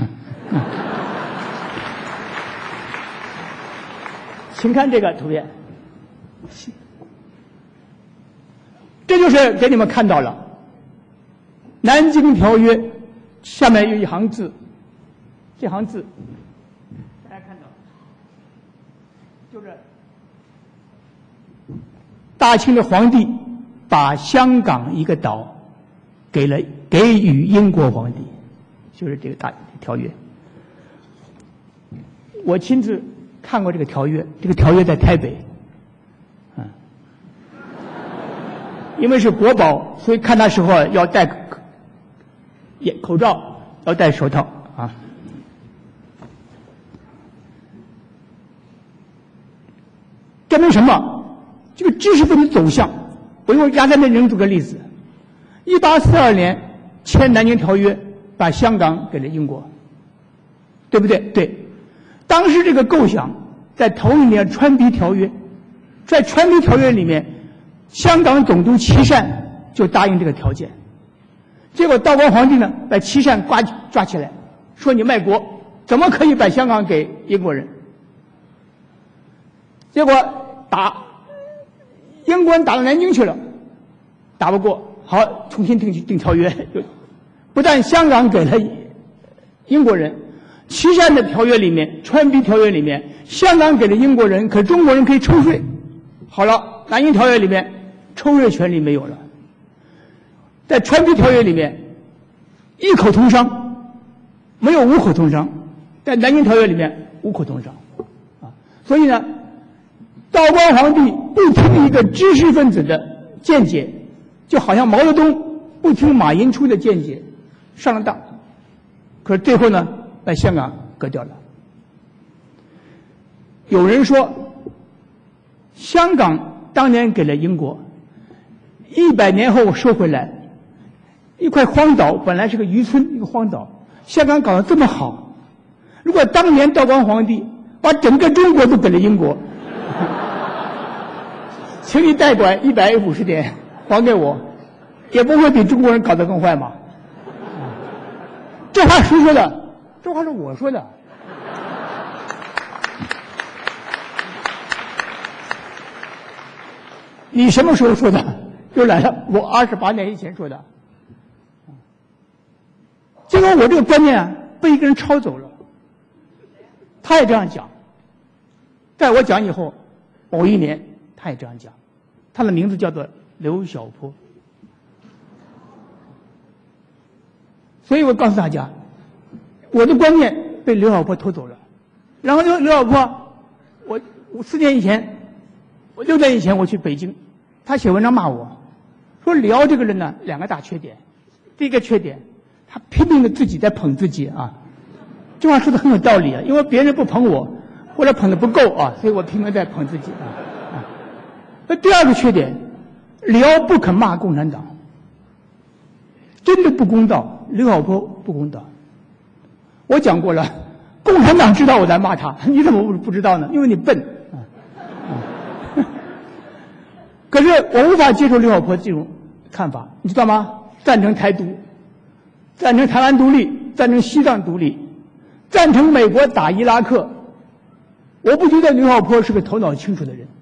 请看这个图片，这就是给你们看到了《南京条约》下面有一行字，这行字大家看到，就是大清的皇帝把香港一个岛给予英国皇帝。就是这个大条约，我亲自看过这个条约，这个条约在台北， 因为是国宝，所以看他时候要戴口罩，要戴手套啊。证明什么？这个知识分子走向，我用压山的人举个例子：1842年签《南京条约》，把香港给了英国，对不对？对。当时这个构想，在头一年川逼条约，在川逼条约里面，香港总督琦善就答应这个条件。结果道光皇帝呢，把琦善抓起来，说你卖国，怎么可以把香港给英国人？结果英国人打到南京去了，打不过，好，重新订条约，不但香港给了英国人，琦善的条约里面，川逼条约里面，香港给了英国人，可中国人可以抽税。好了，南京条约里面抽税权利没有了。在川逼条约里面，异口同声，没有五口同声，在南京条约里面五口同声，啊，所以呢，道光皇帝不听一个知识分子的见解，就好像毛泽东不听马寅初的见解，上了当，可是最后呢，把香港割掉了。有人说，香港当年给了英国，100年后收回来，一块荒岛，本来是个渔村，一个荒岛，香港搞得这么好，如果当年道光皇帝把整个中国都给了英国，请你代管150年还给我，也不会比中国人搞得更坏嘛。这话谁说的？这话是我说的。你什么时候说的？又来了，我28年以前说的。结果我这个观念啊，被一个人抄走了。他也这样讲，在我讲以后，某一年他也这样讲，他的名字叫做刘晓波。所以我告诉大家，我的观念被刘晓波偷走了。然后刘晓波，我4年以前，我6年以前我去北京，他写文章骂我，说李敖这个人呢，2个大缺点。第一个缺点，他拼命的自己在捧自己啊，这话说的很有道理啊，因为别人不捧我，或者捧的不够啊，所以我拼命在捧自己啊。那第二个缺点，李敖不肯骂共产党，真的不公道，刘晓波不公道。我讲过了，共产党知道我在骂他，你怎么不知道呢？因为你笨。可是我无法接受刘晓波这种看法，你知道吗？赞成台独，赞成台湾独立，赞成西藏独立，赞成美国打伊拉克。我不觉得刘晓波是个头脑清楚的人。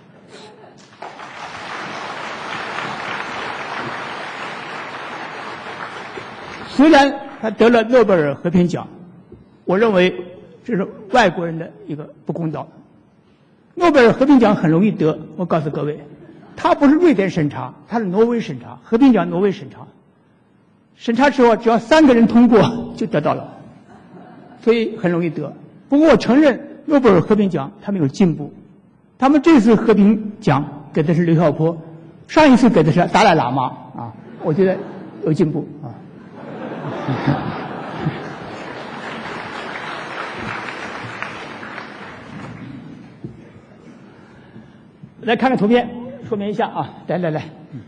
虽然他得了诺贝尔和平奖，我认为这是外国人的一个不公道。诺贝尔和平奖很容易得，我告诉各位，他不是瑞典审查，他是挪威审查，和平奖挪威审查。审查之后，只要3个人通过就得到了，所以很容易得。不过我承认，诺贝尔和平奖他们有进步，他们这次和平奖给的是刘晓波，上一次给的是达赖喇嘛啊，我觉得有进步啊。来看看图片，说明一下啊！来，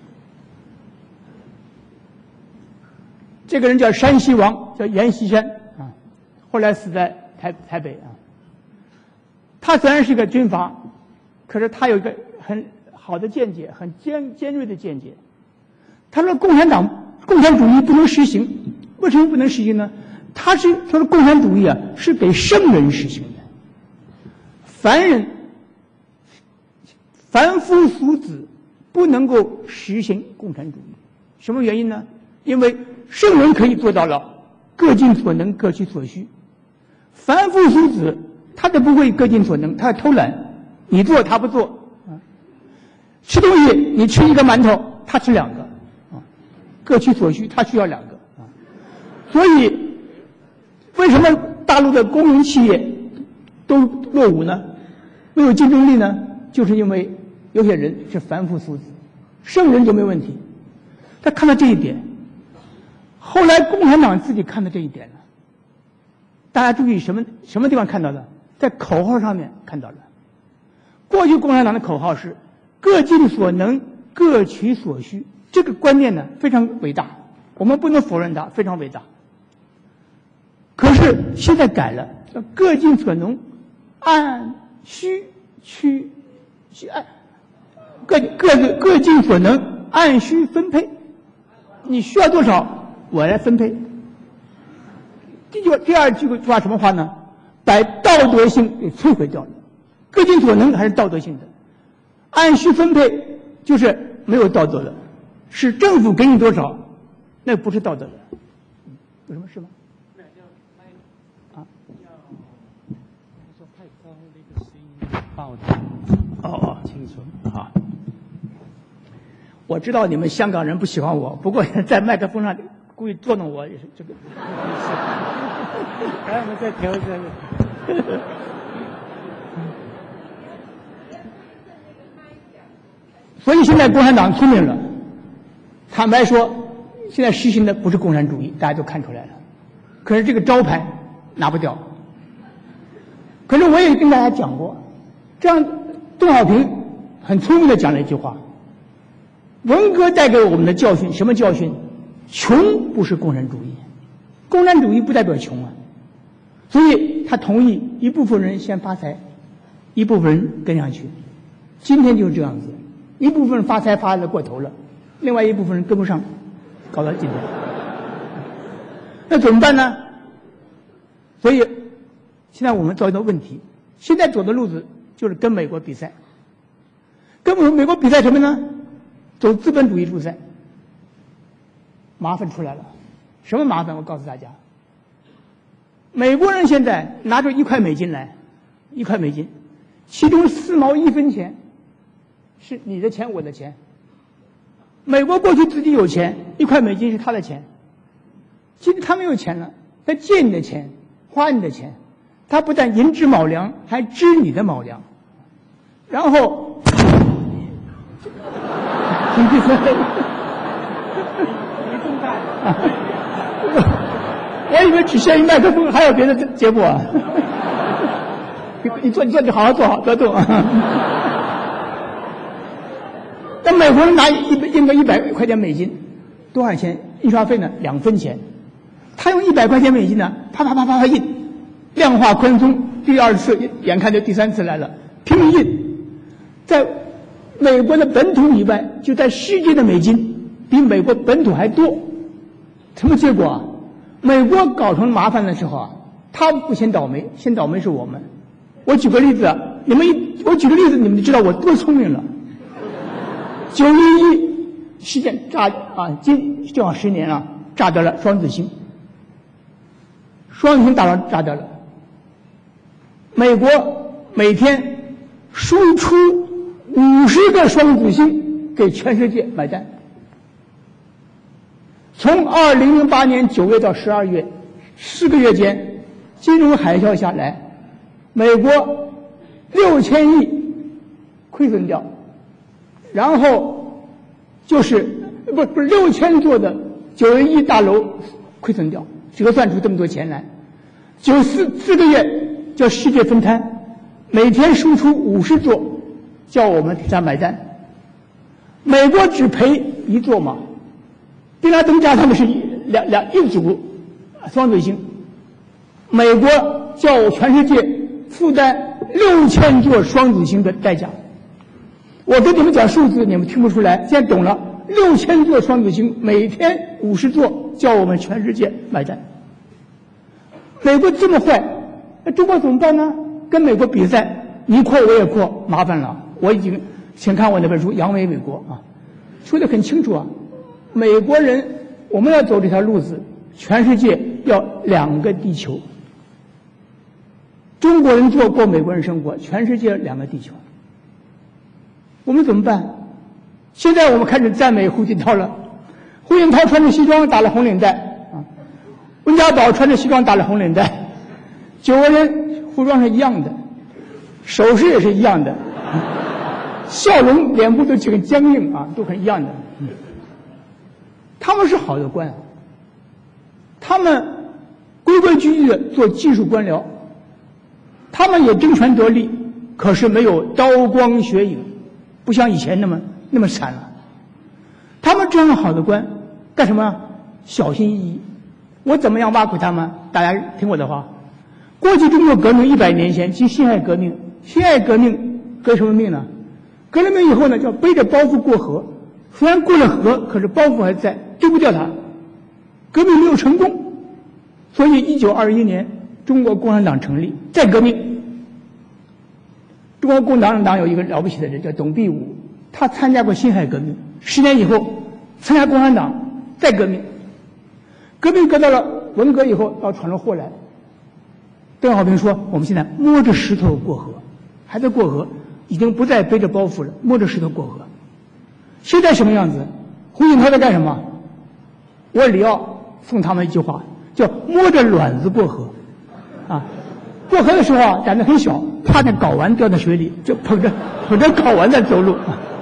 这个人叫山西王，叫阎锡山啊，后来死在台北啊。他虽然是个军阀，可是他有一个很好的见解，很尖锐的见解。他说共产主义不能实行，为什么不能实行呢？他说共产主义啊是给圣人实行的，凡夫俗子不能够实行共产主义。什么原因呢？因为圣人可以做到了各尽所能，各取所需。凡夫俗子他都不会各尽所能，他偷懒，你做他不做。吃东西你吃1个馒头，他吃2个，各取所需，他需要2个。所以为什么大陆的公营企业都落伍呢？没有竞争力呢？就是因为有些人是凡夫俗子， 圣人就没问题。他看到这一点，后来共产党自己看到这一点了。大家注意什么地方看到的？在口号上面看到了。过去共产党的口号是各尽所能，各取所需，这个观念呢非常伟大，我们不能否认它，非常伟大。可是现在改了，叫各尽所能，按需去按各尽所能，按需分配。你需要多少，我来分配。第二句话什么话呢？把道德性给摧毁掉了。各尽所能还是道德性的，按需分配就是没有道德的，是政府给你多少，那不是道德的。有什么事吗？啊？ 说太高那个声音爆的。 哦，清楚啊。我知道你们香港人不喜欢我，不过在麦克风上故意捉弄我也是这个。 来，我们再调一下。 所以现在共产党聪明了，坦白说，现在实行的不是共产主义，大家都看出来了。可是这个招牌拿不掉。可是我也跟大家讲过，这样邓小平很聪明的讲了一句话：文革带给我们的教训，什么教训？穷不是共产主义，共产主义不代表穷啊。所以他同意一部分人先发财，一部分人跟上去。今天就是这样子，一部分人发财发的过头了，另外一部分人跟不上，搞到今天。那怎么办呢？所以现在我们遭遇到问题，现在走的路子就是跟美国比赛，跟美国比赛什么呢？走资本主义路线。麻烦出来了，什么麻烦？我告诉大家，美国人现在拿出1块美金来，1块美金，其中4毛1分钱是你的钱，我的钱。美国过去自己有钱，1块美金是他的钱，今天他没有钱了，他借你的钱，花你的钱，他不但银支卯粮，还支你的卯粮，然后我以为只限于麦克风，还有别的结果啊！你做，你好好做好，不要动。那美国人拿印个100块钱美金，多少钱？印刷费呢？2分钱。他用100块钱美金呢，啪啪啪啪啪印，量化宽松，第2次，眼看就第3次来了，拼命印。在美国的本土以外，就在世界的美金比美国本土还多。什么结果啊？美国搞成麻烦的时候啊，他不先倒霉，先倒霉是我们。我举个例子啊，我举个例子，你们就知道我多聪明了。911事件炸啊，正好10年了，炸掉了双子星。双子星炸掉了。美国每天输出50个双子星给全世界买单。从2008年9月到12月，4个月间，金融海啸下来，美国6000亿亏损掉，然后就是不是6000座的911大楼亏损掉，折算出这么多钱来。4个月叫世界分摊，每天输出50座，叫我们给他买单。美国只赔1座嘛。宾拉登家他们是一组双子星，美国叫全世界负担6000座双子星的代价。我跟你们讲数字，你们听不出来，现在懂了。6000座双子星，每天50座，叫我们全世界买单。美国这么坏，那中国怎么办呢？跟美国比赛，你扩我也扩，麻烦了。我已经，请看我那本书《扬威美国》啊，说得很清楚啊。美国人，我们要走这条路子，全世界要2个地球。中国人过美国人生活，全世界2个地球。我们怎么办？现在我们开始赞美胡锦涛了。胡锦涛穿着西装打了红领带啊，温家宝穿着西装打了红领带，9个人服装是一样的，首饰也是一样的。 笑容，脸部都很僵硬啊，都很一样的。他们是好的官，他们规规矩矩的做技术官僚，他们也争权夺利，可是没有刀光血影，不像以前那么惨了。他们这样好的官干什么？小心翼翼。我怎么样挖苦他们？大家听我的话。过去中国革命100年前，即辛亥革命。辛亥革命革什么命呢？革了命以后呢，叫背着包袱过河。虽然过了河，可是包袱还在，丢不掉它。革命没有成功，所以1921年中国共产党成立，再革命。中国共产党有一个了不起的人叫董必武，他参加过辛亥革命，10年以后参加共产党，再革命。革命革到了文革以后，要闯出祸来。邓小平说：“我们现在摸着石头过河，还在过河，已经不再背着包袱了，摸着石头过河。”现在什么样子？胡锦涛在干什么？我李奥送他们一句话，叫“摸着卵子过河”。啊，过河的时候啊，胆子很小，怕那睾丸掉在水里，就捧着睾丸在走路。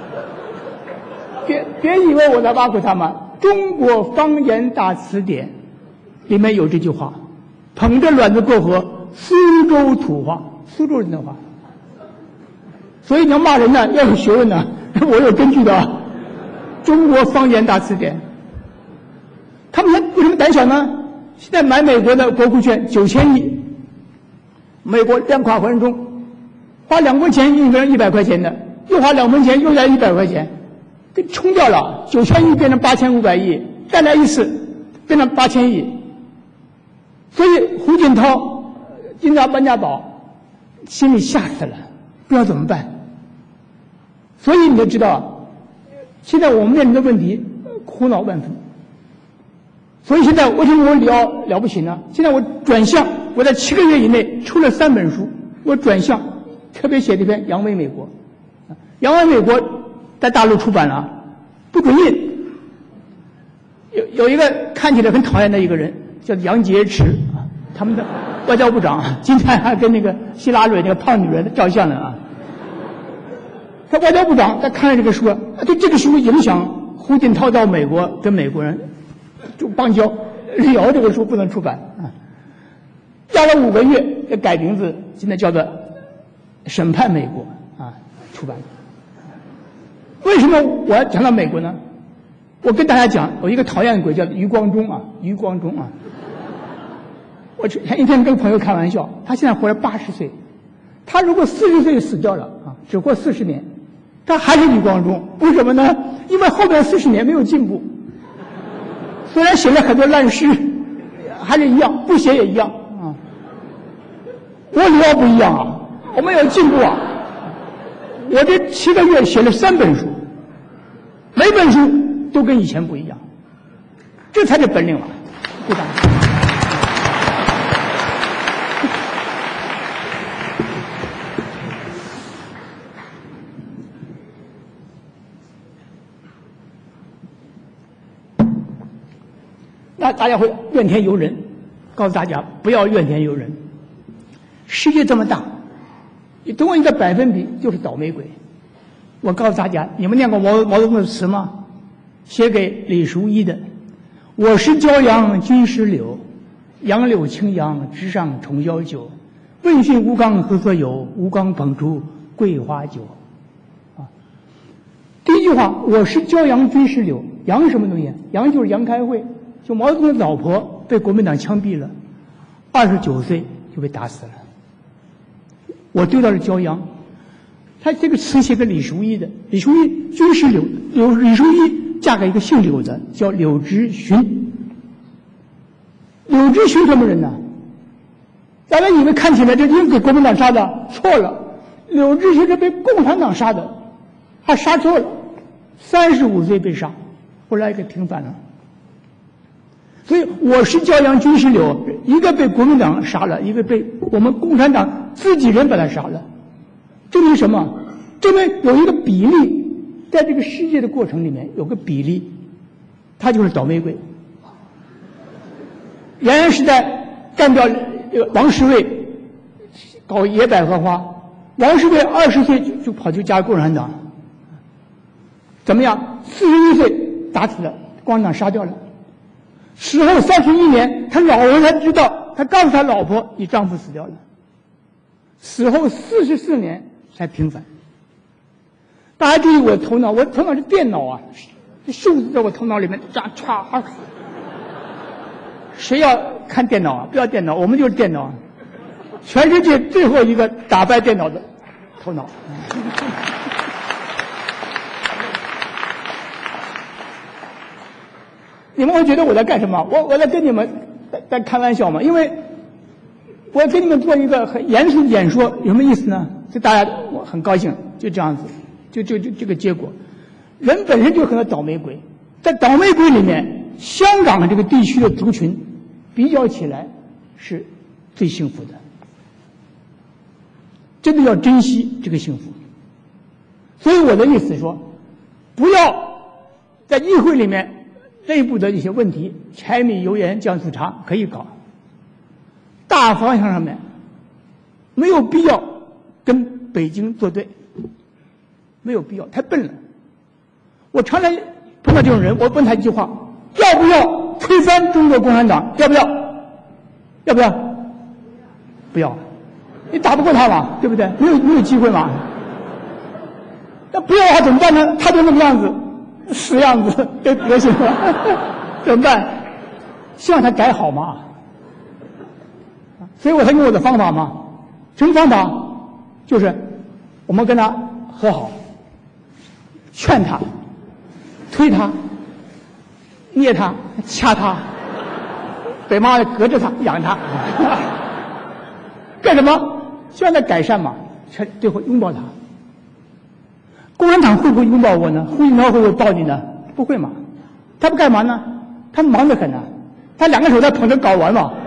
别以为我在挖苦他们，《中国方言大词典》里面有这句话：“捧着卵子过河”，苏州土话，苏州人的话。所以你要骂人呢，要有学问呢，我有根据的啊。《中国方言大词典》，他们为什么胆小呢？现在买美国的国库券9000亿，美国量化宽松，花2分钱印个100块钱的，又花2分钱又来100块钱，给冲掉了，9000亿变成8500亿，再来一次变成8000亿。所以胡锦涛金大班家宝心里吓死了，不知道怎么办。所以你就知道，现在我们面临的问题苦恼万分。所以现在为什么我了不起呢？现在我转向，我在7个月以内出了3本书，我转向，特别写了一篇《扬威美国》。扬威美国在大陆出版了，不准印。有一个看起来很讨厌的一个人，叫杨洁篪啊，他们的外交部长，今天还跟那个希拉蕊那个胖女人照相了啊。他外交部长他看了这个书，对这个书影响胡锦涛到美国跟美国人就邦交，聊这个书不能出版啊。压了5个月，改名字，现在叫做《审判美国》啊，出版。为什么我要讲到美国呢？我跟大家讲，有一个讨厌鬼叫余光中啊，余光中啊。我前一天跟朋友开玩笑，他现在活了80岁，他如果40岁死掉了啊，只活40年，他还是余光中。为什么呢？因为后面40年没有进步，虽然写了很多烂诗，还是一样，不写也一样啊。我李奥不一样啊，我们有进步啊。我这7个月写了3本书，每本书都跟以前不一样，这才是本领啊！鼓掌。那大家会怨天尤人，告诉大家不要怨天尤人。世界这么大，你总有一个百分比就是倒霉鬼。我告诉大家，你们念过毛泽东的词吗？写给李叔一的：“我是骄阳君石榴，杨柳青杨枝上重邀酒。问讯吴刚何所有？吴刚捧出桂花酒。”啊，第一句话，我是骄阳君石榴。杨是什么东西？杨就是杨开慧，就毛泽东的老婆被国民党枪毙了，29岁就被打死了。我对到了骄阳。他这个词写给李叔一的，李叔一君石榴，李叔一嫁给一个姓柳的，叫柳直荀。柳直荀什么人呢？咱们以为看起来这就是给国民党杀的，错了。柳直荀是被共产党杀的，他杀错了，35岁被杀，后来给平反了。所以我是骄阳君石榴，一个被国民党杀了，一个被我们共产党自己人把他杀了。证明什么？证明有一个比例，在这个世界的过程里面有个比例，他就是倒霉鬼。延安时代干掉王世卫，搞野百合花，王世卫20岁就跑去加入共产党， 怎么样？41岁打死了，共产党杀掉了。死后31年，他老人才知道，他告诉他老婆：“你丈夫死掉了。”死后44年才平反。大家注意我的头脑，我的头脑是电脑啊，这数字在我头脑里面这样歘。谁要看电脑啊？不要电脑，我们就是电脑，全世界最后一个打败电脑的头脑。你们会觉得我在干什么？我在跟你们在开玩笑吗？因为我要跟你们做一个很严肃的演说，有什么意思呢？就大家我很高兴，就这样子，就这个结果。人本身就很多倒霉鬼，在倒霉鬼里面，香港这个地区的族群比较起来是最幸福的，真的要珍惜这个幸福。所以我的意思是说，不要在议会里面。内部的一些问题，柴米油盐酱醋茶可以搞，大方向上面没有必要跟北京作对，没有必要，太笨了。我常常碰到这种人，我问他一句话：要不要推翻中国共产党？要不要？要不要？不要，你打不过他嘛，对不对？没有机会嘛。那不要他怎么办呢？他就那个样子。死样子，这德行怎么办？希望他改好嘛。所以我才用我的方法嘛。什么方法？就是我们跟他和好，劝他，推他，捏他，掐他，北妈隔着他养他，干什么？希望他改善嘛，最后拥抱他。共产党会不会拥抱我呢？胡锦涛会不会抱你呢？不会嘛。他不干嘛呢？他忙得很呢。他两个手在捧着睾丸嘛。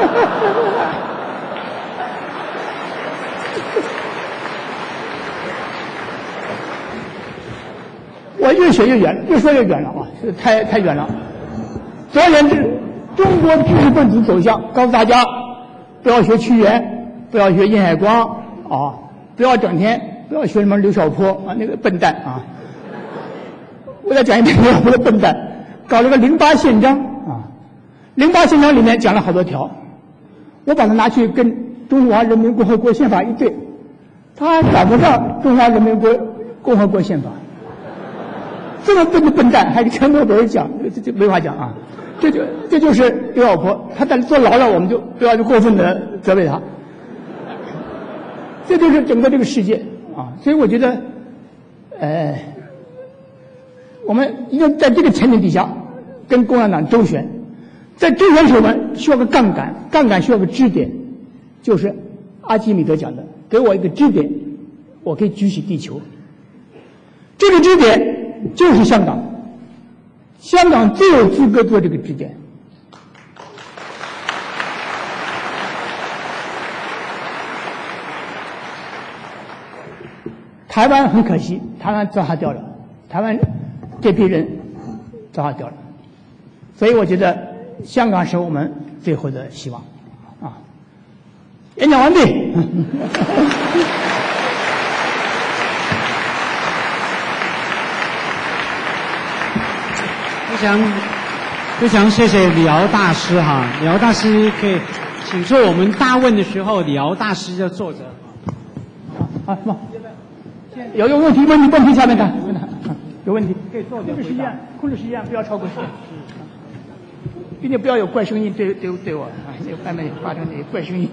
我越学越远，越说越远了啊！太远了。总而言之，中国知识分子走向，告诉大家，不要学屈原，不要学殷海光啊，不要整天。不要学什么刘晓波啊，那个笨蛋啊！我再讲一遍刘晓波的笨蛋，搞了个08宪章啊，08宪章里面讲了好多条，我把它拿去跟中华人民共和国宪法一对，他还赶不上中华人民共和国宪法。这么笨的笨蛋，还给陈诺贝尔奖，这没法讲啊！这就是刘晓波，他在坐牢了，我们就不要过分的责备他。这就是整个这个世界。啊，所以我觉得，我们一定在这个前提底下跟共产党周旋，在周旋时我们需要个杠杆，杠杆需要个支点，就是阿基米德讲的，给我一个支点，我可以举起地球。这个支点就是香港，香港最有资格做这个支点。台湾很可惜，台湾糟蹋掉了，台湾这批人糟蹋掉了，所以我觉得香港是我们最后的希望，啊！演讲完毕。 非常谢谢李敖大师哈，李敖大师可以请坐，我们大问的时候，李敖大师就坐着。 啊，是吧？有问题，问题下面看，有问题可以坐着回答。控制时间，不要超过时间。并且不要有怪声音对我啊，那个外面发生那个怪声音。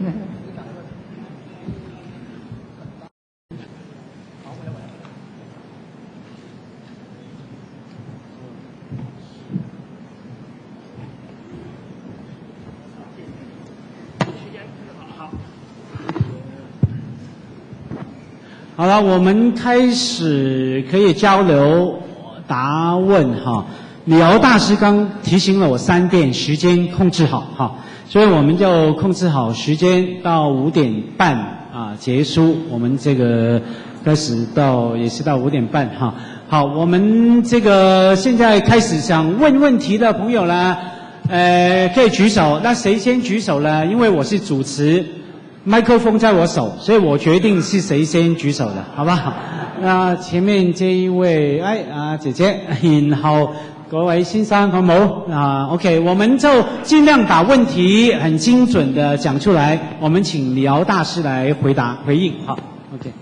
好了，我们开始可以交流答问哈。李敖大师刚提醒了我3遍，时间控制好哈，所以我们就控制好时间到5点半啊结束。我们这个开始也是到5点半哈。好，我们这个现在开始想问问题的朋友呢，可以举手。那谁先举手呢？因为我是主持。 麦克风在我手，所以我决定是谁先举手的，好不好？那前面这一位，姐姐，然后各位先生好冇？OK， 我们就尽量把问题很精准的讲出来。我们请李敖大师来回应。好 ，OK。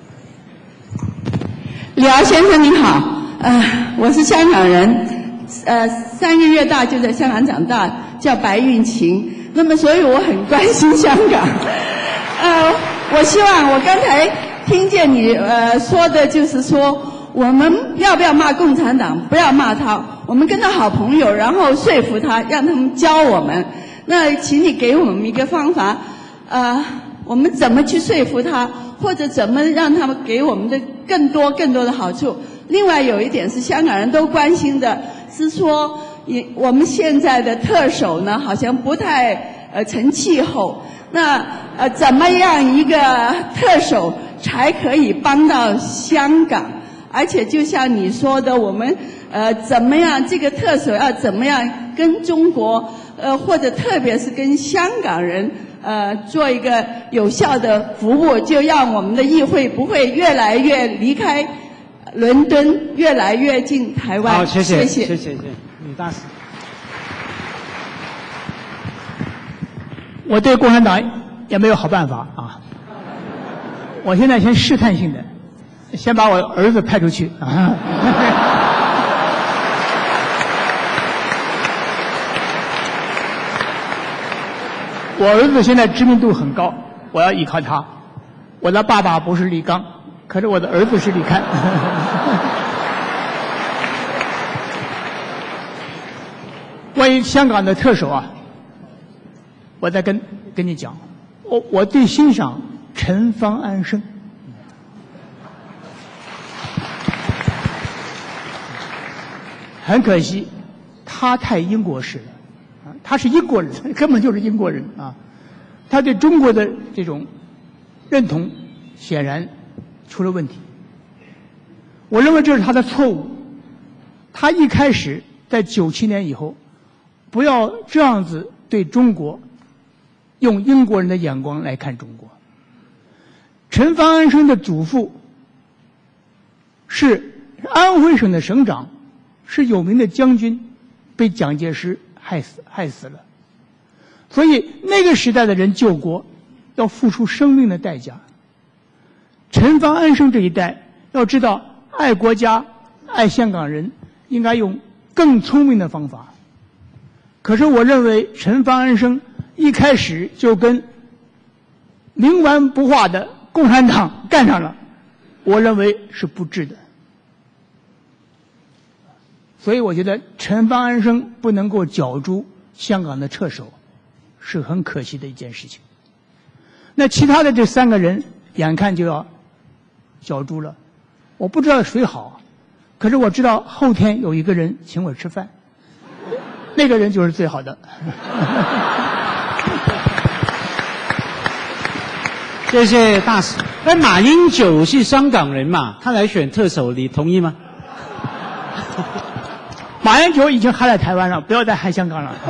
李敖先生您好，我是香港人，3个月大就在香港长大，叫白韵琴。那么，所以我很关心香港。我希望我刚才听见你说的，就是说我们要不要骂共产党？不要骂他，我们跟他好朋友，然后说服他，让他们教我们。那请你给我们一个方法，我们怎么去说服他，或者怎么让他们给我们的更多的好处？另外有一点是香港人都关心的，是说我们现在的特首呢，好像不太成气候。那怎么样一个特首才可以帮到香港？而且就像你说的，我们怎么样这个特首要怎么样跟中国或者特别是跟香港人做一个有效的服务，就让我们的议会不会越来越离开伦敦，越来越近台湾。 好，谢谢。 李大师。我对共产党也没有好办法啊！我现在先试探性的，先把我儿子派出去啊！我儿子现在知名度很高，我要依靠他。我的爸爸不是李刚，可是我的儿子是李戡。关于香港的特首啊，我再跟你讲，我最欣赏陈方安生。很可惜，他太英国式了，他是英国人，根本就是英国人啊。他对中国的这种认同显然出了问题。我认为这是他的错误。他一开始在97年以后，不要这样子对中国用英国人的眼光来看中国。陈方安生的祖父是安徽省的省长，是有名的将军，被蒋介石害死了。所以那个时代的人救国要付出生命的代价。陈方安生这一代要知道，爱国家爱香港人应该用更聪明的方法。可是我认为陈方安生一开始就跟冥顽不化的共产党干上了，我认为是不智的。所以我觉得陈方安生不能够角逐香港的特首，是很可惜的一件事情。那其他的这3个人眼看就要角逐了，我不知道谁好，可是我知道后天有一个人请我吃饭，那个人就是最好的。 谢谢大使。马英九是香港人嘛，他来选特首，你同意吗？ 马英九已经害了台湾了，不要再害香港了。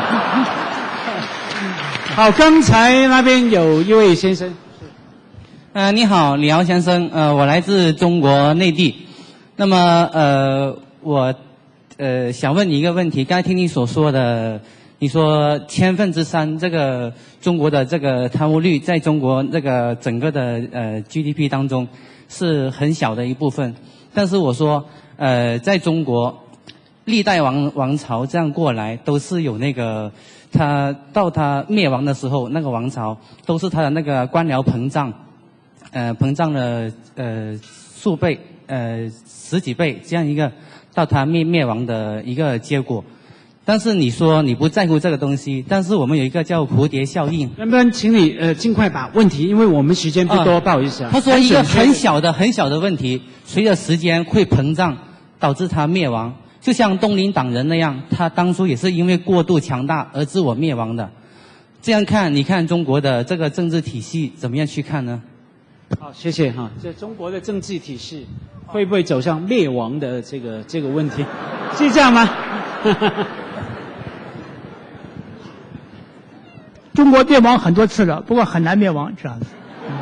好，刚才那边有一位先生。 你好，李敖先生，我来自中国内地。那么我想问你一个问题，刚才听你所说的，你说3%这个中国的这个贪污率，在中国这个整个的GDP 当中是很小的一部分。但是我说在中国历代王朝这样过来，都是有那个他灭亡的时候，那个王朝都是他的那个官僚膨胀了数倍10几倍这样一个到他灭亡的一个结果。但是你说你不在乎这个东西，但是我们有一个叫蝴蝶效应。 能不能请你尽快把问题，因为我们时间不多，不好意思啊。 他说一个很小的问题，随着时间会膨胀，导致他灭亡。就像东林党人那样，他当初也是因为过度强大而自我灭亡的。这样看，你看中国的这个政治体系怎么样去看呢？ 好，谢谢哈。这中国的政治体系会不会走向灭亡的这个问题，是这样吗？ 中国灭亡很多次了，不过很难灭亡这样子。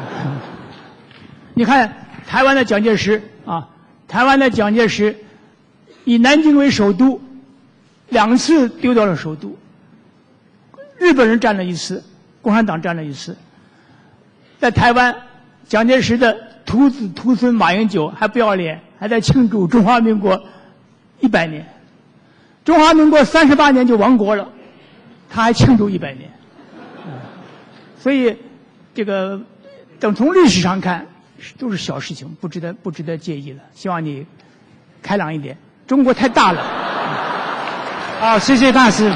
你看台湾的蒋介石啊，台湾的蒋介石以南京为首都，2次丢掉了首都，日本人占了1次，共产党占了1次。在台湾，蒋介石的徒子徒孙马英九还不要脸，还在庆祝中华民国100年。中华民国38年就亡国了，他还庆祝100年。所以，这个等从历史上看，都是小事情，不值得介意了。希望你开朗一点，中国太大了。 好，谢谢大师。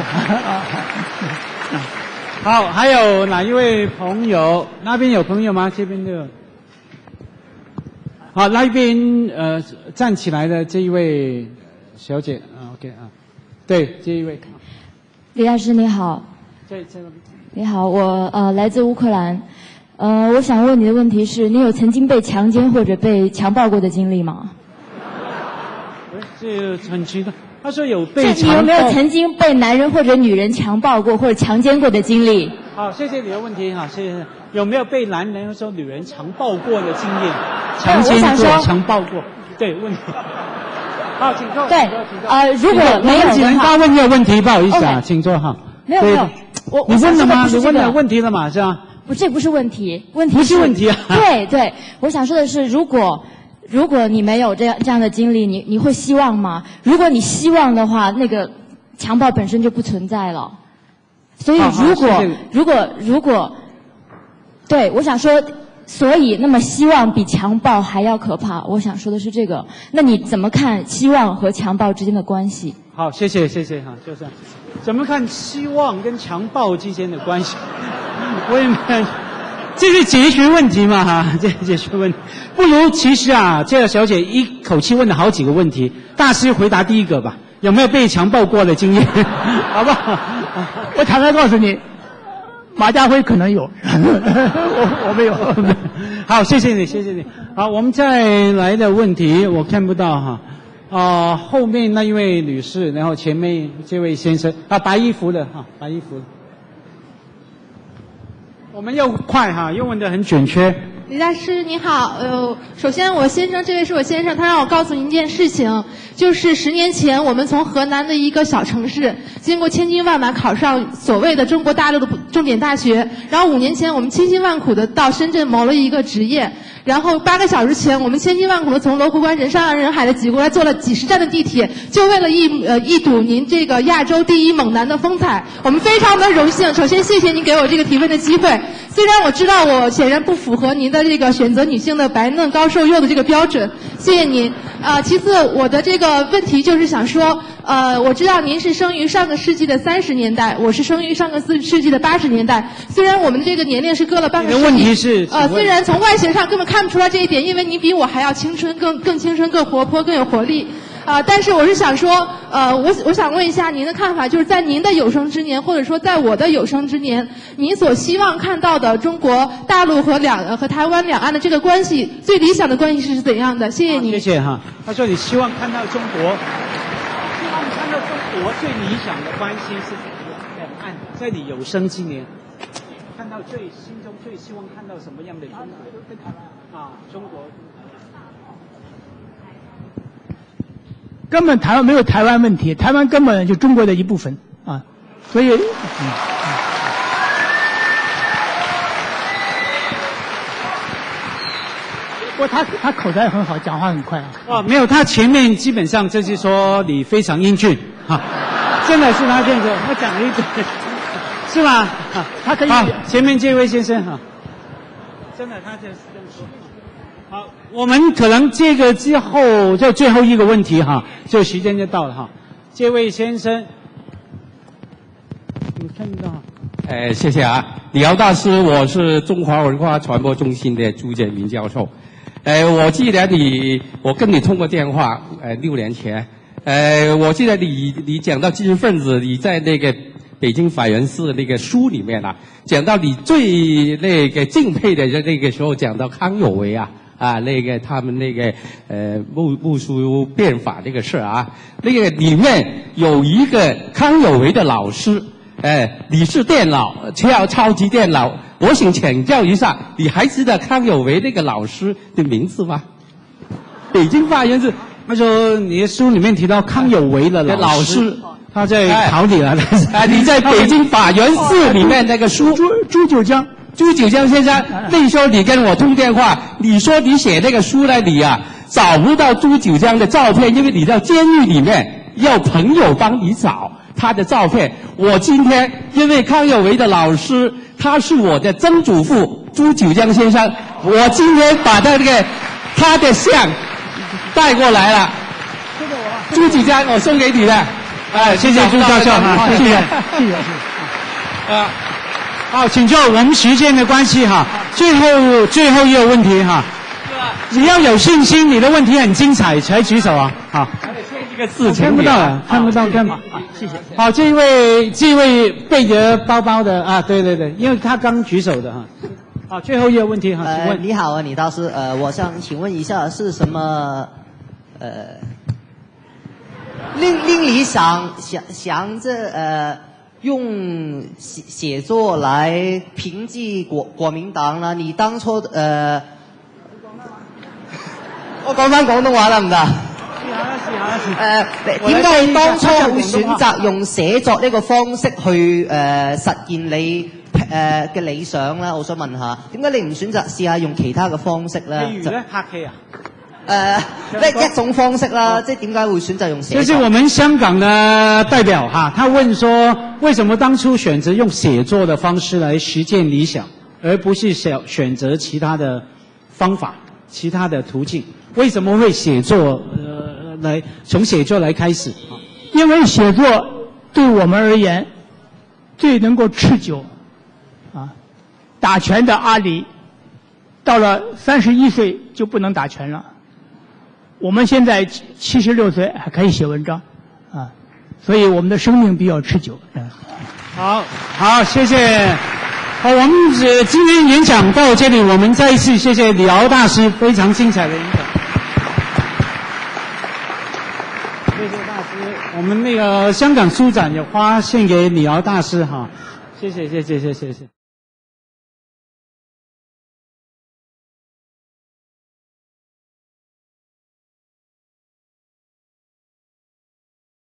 好，还有哪一位朋友？那边有朋友吗？这边就有。好，那边站起来的这一位小姐，OK 啊，对，这一位。 李大师你好。 这你好，我来自乌克兰。我想问你的问题是，你有曾经被强奸或者被强暴过的经历吗？ 这很奇怪，他说有被你有没有曾经被男人或者女人强暴过或者强奸过的经历？ 好，谢谢你的问题。好，谢谢。有没有被男人或者女人强暴过的经验？强奸过、强暴过？对，问题。好，请坐。 对，如果没有的话， 我们只能刚问一个问题，不好意思啊，请坐哈。 没有， 你问了吗？你问了问题了嘛？是吧？ 不，这不是问题，问题不是问题啊。 对，我想说的是，如果你没有这样的经历，你会希望吗？如果你希望的话，那个强暴本身就不存在了。所以如果，对，我想说，所以那么希望比强暴还要可怕。我想说的是这个。那你怎么看希望和强暴之间的关系？ 好，谢谢哈，就是怎么看希望跟强暴之间的关系？我也没，这是哲学问题嘛哈，这是哲学问题。不如其实啊，这个小姐一口气问了好几个问题，大师回答第一个吧，有没有被强暴过的经验？好不好？ 我坦白告诉你，马家辉可能有，我没有。 好，谢谢你。好，我们再来的问题我看不到哈。后面那一位女士，然后前面这位先生白衣服的哈，白衣服的。我们又快哈，又问得很准确。 李大师你好，首先这位是我先生，他让我告诉您一件事情，就是10年前我们从河南的一个小城市，经过千军万马考上所谓的中国大陆的重点大学，然后5年前我们千辛万苦的到深圳谋了一个职业，然后8个小时前我们千辛万苦的从罗湖关人山人海的挤过来，坐了几10站的地铁，就为了一睹您这个亚洲第一猛男的风采，我们非常的荣幸。首先谢谢您给我这个提问的机会，虽然我知道我显然不符合您的这个选择女性的白嫩高瘦幼的这个标准，谢谢您。其次我的这个问题就是想说，我知道您是生于上个世纪的30年代，我是生于上个世纪的80年代，虽然我们的这个年龄是隔了半个世纪。 你的问题是虽然从外形上根本看不出来这一点，因为你比我还要青春，更青春，更活泼，更有活力。但是我是想说，我想问一下您的看法，就是在您的有生之年，或者说在我的有生之年，您所希望看到的中国大陆和台湾两岸的这个关系，最理想的关系是怎样的？谢谢您。 谢谢哈。他说你希望看到中国最理想的关系是怎样？两岸在你有生之年，看到心中最希望看到什么样的中国？中国。 根本台湾没有台湾问题，台湾根本就中国的一部分啊，所以，不过他口才很好，讲话很快啊。 没有，他前面基本上就是说你非常英俊哈，真的是他这样子，他讲了一堆，是吗？ 他可以。 好，前面这位先生哈，真的他就是这么说。好，我们可能这个之后就最后一个问题哈，就时间就到了哈。这位先生，你看到？ 谢谢啊，李敖大师，我是中华文化传播中心的朱建民教授。我记得我跟你通过电话，6年前，我记得你讲到知识分子，你在那个北京法源寺那个书里面啊，讲到你最那个敬佩的那个时候，讲到康有为啊。那个他们那个木书变法这个事啊，那个里面有一个康有为的老师你是电脑，超级电脑，我想请教一下，你还记得康有为那个老师的名字吗？北京法院是。 那说你的书里面提到康有为的老师，他在考你了。 你在北京法源寺里面那个书， 朱九江先生，那时候你跟我通电话，你说你写那个书呢，你找不到朱九江的照片，因为你在监狱里面，要朋友帮你找他的照片。我今天因为康有为的老师，他是我的曾祖父朱九江先生，我今天把他的像带过来了。朱九江，我送给你的。 谢谢朱教授哈，谢谢。好，请教我们时间的关系哈，最后一个问题哈，你要有信心，你的问题很精彩才举手啊。好， 这个字看不到了，看不到。谢谢。好，这位背着包包的啊，对，因为他刚举手的哈。好，最后一个问题哈，请问。 你好啊，李大师，我想请问一下，是什么令你想着用写作來評擊國民黨啦？你當初我講返廣東話得唔得？試下。點解當初會選擇用寫作呢個方式去實現你嘅理想咧？我想問下，點解你唔選擇試下用其他嘅方式咧？ 譬如咧，客氣啊？ 一種方式啦，即係點解會選擇用寫作？ 這是我們香港的代表哈，他問說，為什麼當初選擇用寫作的方式來實踐理想，而不是選擇其他的方法、其他的途徑？為什麼會寫作？從寫作來開始？ 因為寫作對我們而言最能夠持久。打拳的阿里到了31歲就不能打拳了。我們現在76歲還可以寫文章，所以我們的生命比較持久。 好，謝謝。好，我們今天演講到這裡，我們再一次謝謝李敖大師非常精彩的演講。謝謝大師，我們那個香港書展也花獻給李敖大師哈，謝謝。